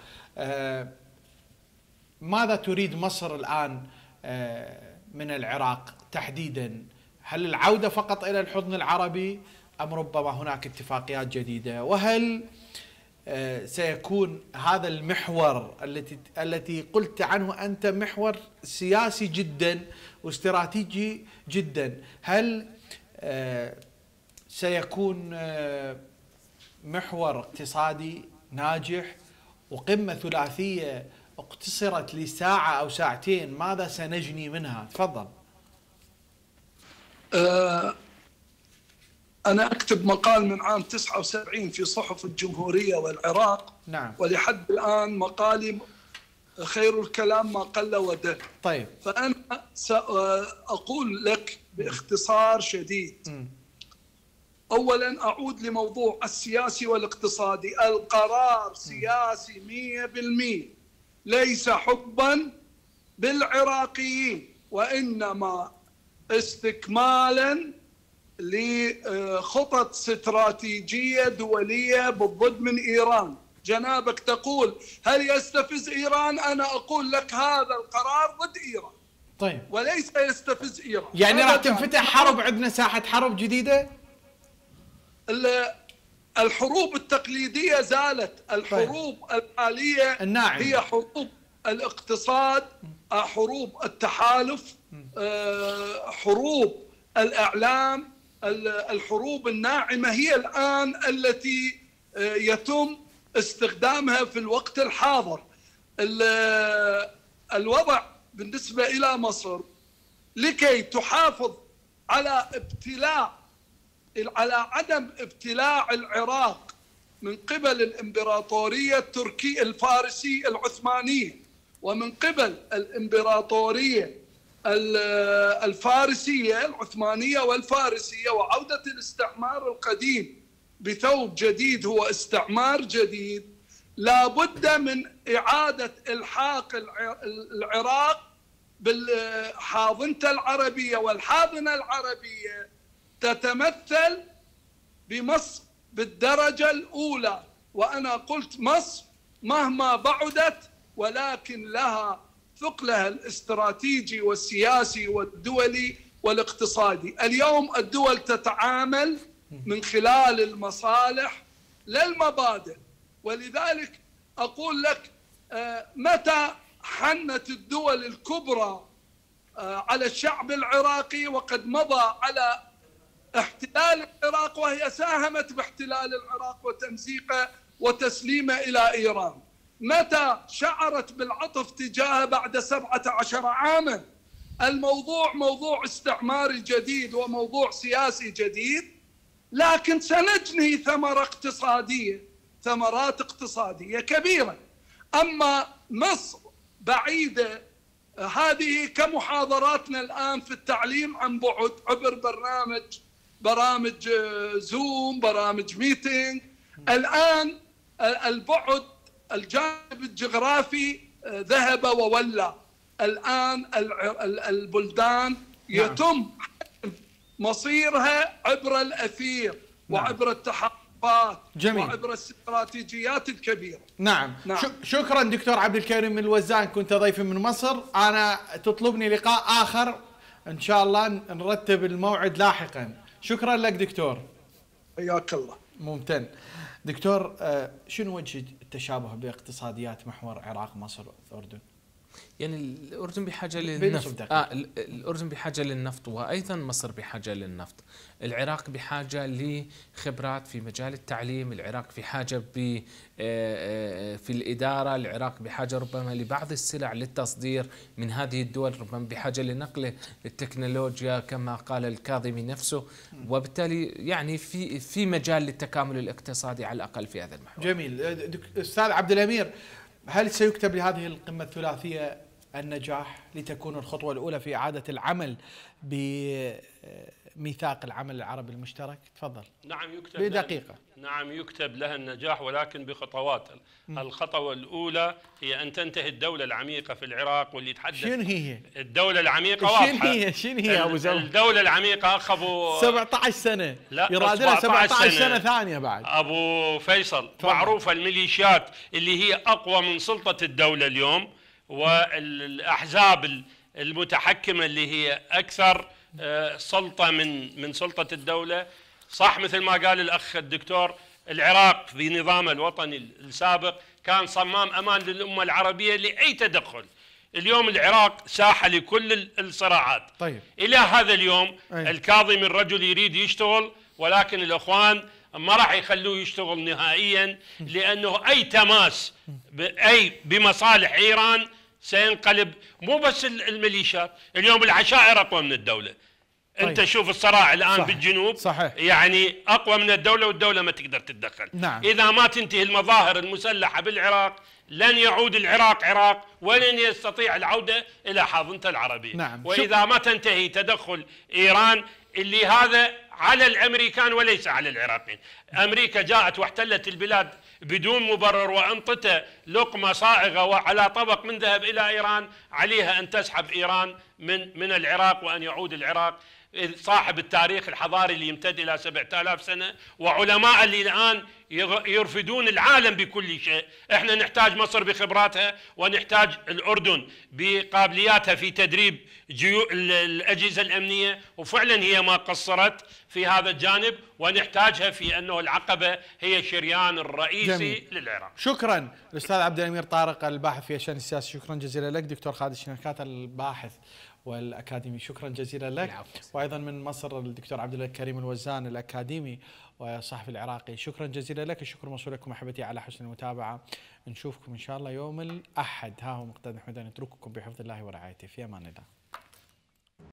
Speaker 1: ماذا تريد مصر الآن من العراق تحديدا؟ هل العودة فقط إلى الحضن العربي أم ربما هناك اتفاقيات جديدة؟ وهل سيكون هذا المحور التي التي قلت عنه أنت محور سياسي جدا واستراتيجي جدا، هل سيكون محور اقتصادي ناجح وقمة ثلاثية اقتصرت لساعة أو ساعتين ماذا سنجني منها؟ تفضل.
Speaker 4: أه أنا أكتب مقال من عام تسعة وسبعين في صحف الجمهورية والعراق. نعم. ولحد الآن مقالي خير الكلام ما قل ودل.
Speaker 1: طيب.
Speaker 4: فأنا سأقول لك باختصار شديد. م. أولا أعود لموضوع السياسي والاقتصادي. القرار سياسي مية بالمية، ليس حبا بالعراقيين وإنما استكمالا لخطط استراتيجية دولية بالضد من إيران. جنابك تقول هل يستفز إيران؟ أنا أقول لك هذا القرار ضد إيران.
Speaker 1: طيب.
Speaker 4: وليس يستفز إيران.
Speaker 1: يعني راح تنفتح حرب، عندنا ساحة حرب جديدة؟
Speaker 4: الحروب التقليدية زالت. الحروب طيب. الحالية الناعم. هي حروب الاقتصاد، حروب التحالف، حروب الإعلام. الحروب الناعمة هي الآن التي يتم استخدامها في الوقت الحاضر. الوضع بالنسبة إلى مصر لكي تحافظ على ابتلاع على عدم ابتلاع العراق من قبل الإمبراطورية التركية الفارسية العثمانية ومن قبل الإمبراطورية الفارسية العثمانية والفارسية وعودة الاستعمار القديم بثوب جديد هو استعمار جديد، لابد من إعادة إلحاق العراق بالحاضنة العربية. والحاضنة العربية تتمثل بمصر بالدرجة الأولى. وأنا قلت مصر مهما بعدت ولكن لها ثقلها الاستراتيجي والسياسي والدولي والاقتصادي. اليوم الدول تتعامل من خلال المصالح لا المبادئ. ولذلك أقول لك متى حنت الدول الكبرى على الشعب العراقي وقد مضى على احتلال العراق وهي ساهمت باحتلال العراق وتمزيقه وتسليمه إلى إيران؟ متى شعرت بالعطف تجاهه بعد سبعة عشر عاما؟ الموضوع موضوع استعماري جديد وموضوع سياسي جديد، لكن سنجني ثمرة اقتصادية، ثمرات اقتصادية كبيرة. أما مصر بعيدة، هذه كمحاضراتنا الآن في التعليم عن بعد عبر برنامج برامج زوم، برامج ميتينج. الآن البعد الجانب الجغرافي ذهب وولى. الآن البلدان يتم مصيرها عبر الأثير وعبر التحالفات وعبر الاستراتيجيات الكبيرة.
Speaker 1: نعم, نعم. شكرا دكتور عبد الكريم الوزان، كنت ضيفي من مصر. أنا تطلبني لقاء آخر إن شاء الله نرتب الموعد لاحقا. شكرا لك دكتور.
Speaker 4: حياك الله.
Speaker 1: ممتن. دكتور، شنو وجه التشابه باقتصاديات محور عراق مصر والأردن؟
Speaker 3: يعني الأردن بحاجة للنفط. آه الأردن بحاجة للنفط، وأيضا مصر بحاجة للنفط. العراق بحاجة لخبرات في مجال التعليم، العراق في حاجة ب في الإدارة، العراق بحاجة ربما لبعض السلع للتصدير من هذه الدول، ربما بحاجة لنقل التكنولوجيا كما قال الكاظمي نفسه، وبالتالي يعني في في مجال للتكامل الاقتصادي على الأقل في هذا المحور.
Speaker 1: جميل. أستاذ عبد الأمير، هل سيكتب لهذه القمة الثلاثية النجاح لتكون الخطوة الأولى في إعادة العمل بميثاق العمل العربي المشترك؟ تفضل.
Speaker 2: نعم يكتب
Speaker 1: بدقيقة.
Speaker 2: نعم يكتب لها النجاح، ولكن بخطوات. الخطوة الأولى هي أن تنتهي الدولة العميقة في العراق، واللي يتحدث
Speaker 1: شنو هي؟
Speaker 2: الدولة العميقة واضحة.
Speaker 1: شنو هي؟ شنو هي أبو زوج؟
Speaker 2: الدولة العميقة أخذوا
Speaker 1: سبعة عشر سنة.
Speaker 2: لا،
Speaker 1: يراد لها سبعة عشر سنة ثانية بعد.
Speaker 2: أبو فيصل، معروفة الميليشيات اللي هي أقوى من سلطة الدولة اليوم، والأحزاب المتحكمة اللي هي أكثر سلطة من من سلطة الدولة. صح مثل ما قال الأخ الدكتور، العراق في نظامه الوطني السابق كان صمام أمان للأمة العربية لأي تدخل. اليوم العراق ساحة لكل الصراعات.
Speaker 1: طيب.
Speaker 2: إلى هذا اليوم
Speaker 1: أي.
Speaker 2: الكاظمي الرجل يريد يشتغل، ولكن الأخوان ما راح يخلوه يشتغل نهائيا، لأنه أي تماس أي بمصالح إيران سينقلب. مو بس الميليشيات، اليوم العشائر أقوى من الدولة.
Speaker 1: طيب.
Speaker 2: انت شوف الصراع الان
Speaker 1: صح.
Speaker 2: بالجنوب
Speaker 1: صحيح.
Speaker 2: يعني اقوى من الدوله، والدوله ما تقدر تتدخل.
Speaker 1: نعم.
Speaker 2: اذا ما تنتهي المظاهر المسلحه بالعراق لن يعود العراق عراق، ولن يستطيع العوده الى حاضنته العربيه.
Speaker 1: نعم.
Speaker 2: واذا ما تنتهي تدخل ايران، اللي هذا على الامريكان وليس على العراقيين. امريكا جاءت واحتلت البلاد بدون مبرر، وانطت لقمه صائغه وعلى طبق من ذهب الى ايران، عليها ان تسحب ايران من من العراق، وان يعود العراق صاحب التاريخ الحضاري اللي يمتد إلى سبعة آلاف سنة، وعلماء اللي الآن يرفدون العالم بكل شيء. احنا نحتاج مصر بخبراتها، ونحتاج الأردن بقابلياتها في تدريب الأجهزة الأمنية، وفعلا هي ما قصرت في هذا الجانب، ونحتاجها في أنه العقبة هي الشريان الرئيسي. جميل. للعراق.
Speaker 1: شكرا الأستاذ عبد الأمير طارق الباحث في الشأن السياسي، شكرا جزيلا لك. دكتور خالد الشنكات الباحث والأكاديمي، شكرا جزيلا لك. العفو. وأيضا من مصر الدكتور عبد الكريم الوزان الأكاديمي والصحفي العراقي، شكرا جزيلا لك. الشكر موصول لكم أحبتي على حسن المتابعة. نشوفكم إن شاء الله يوم الأحد. ها هو مقتدى حمدان، نترككم بحفظ الله ورعايته، في أمان الله.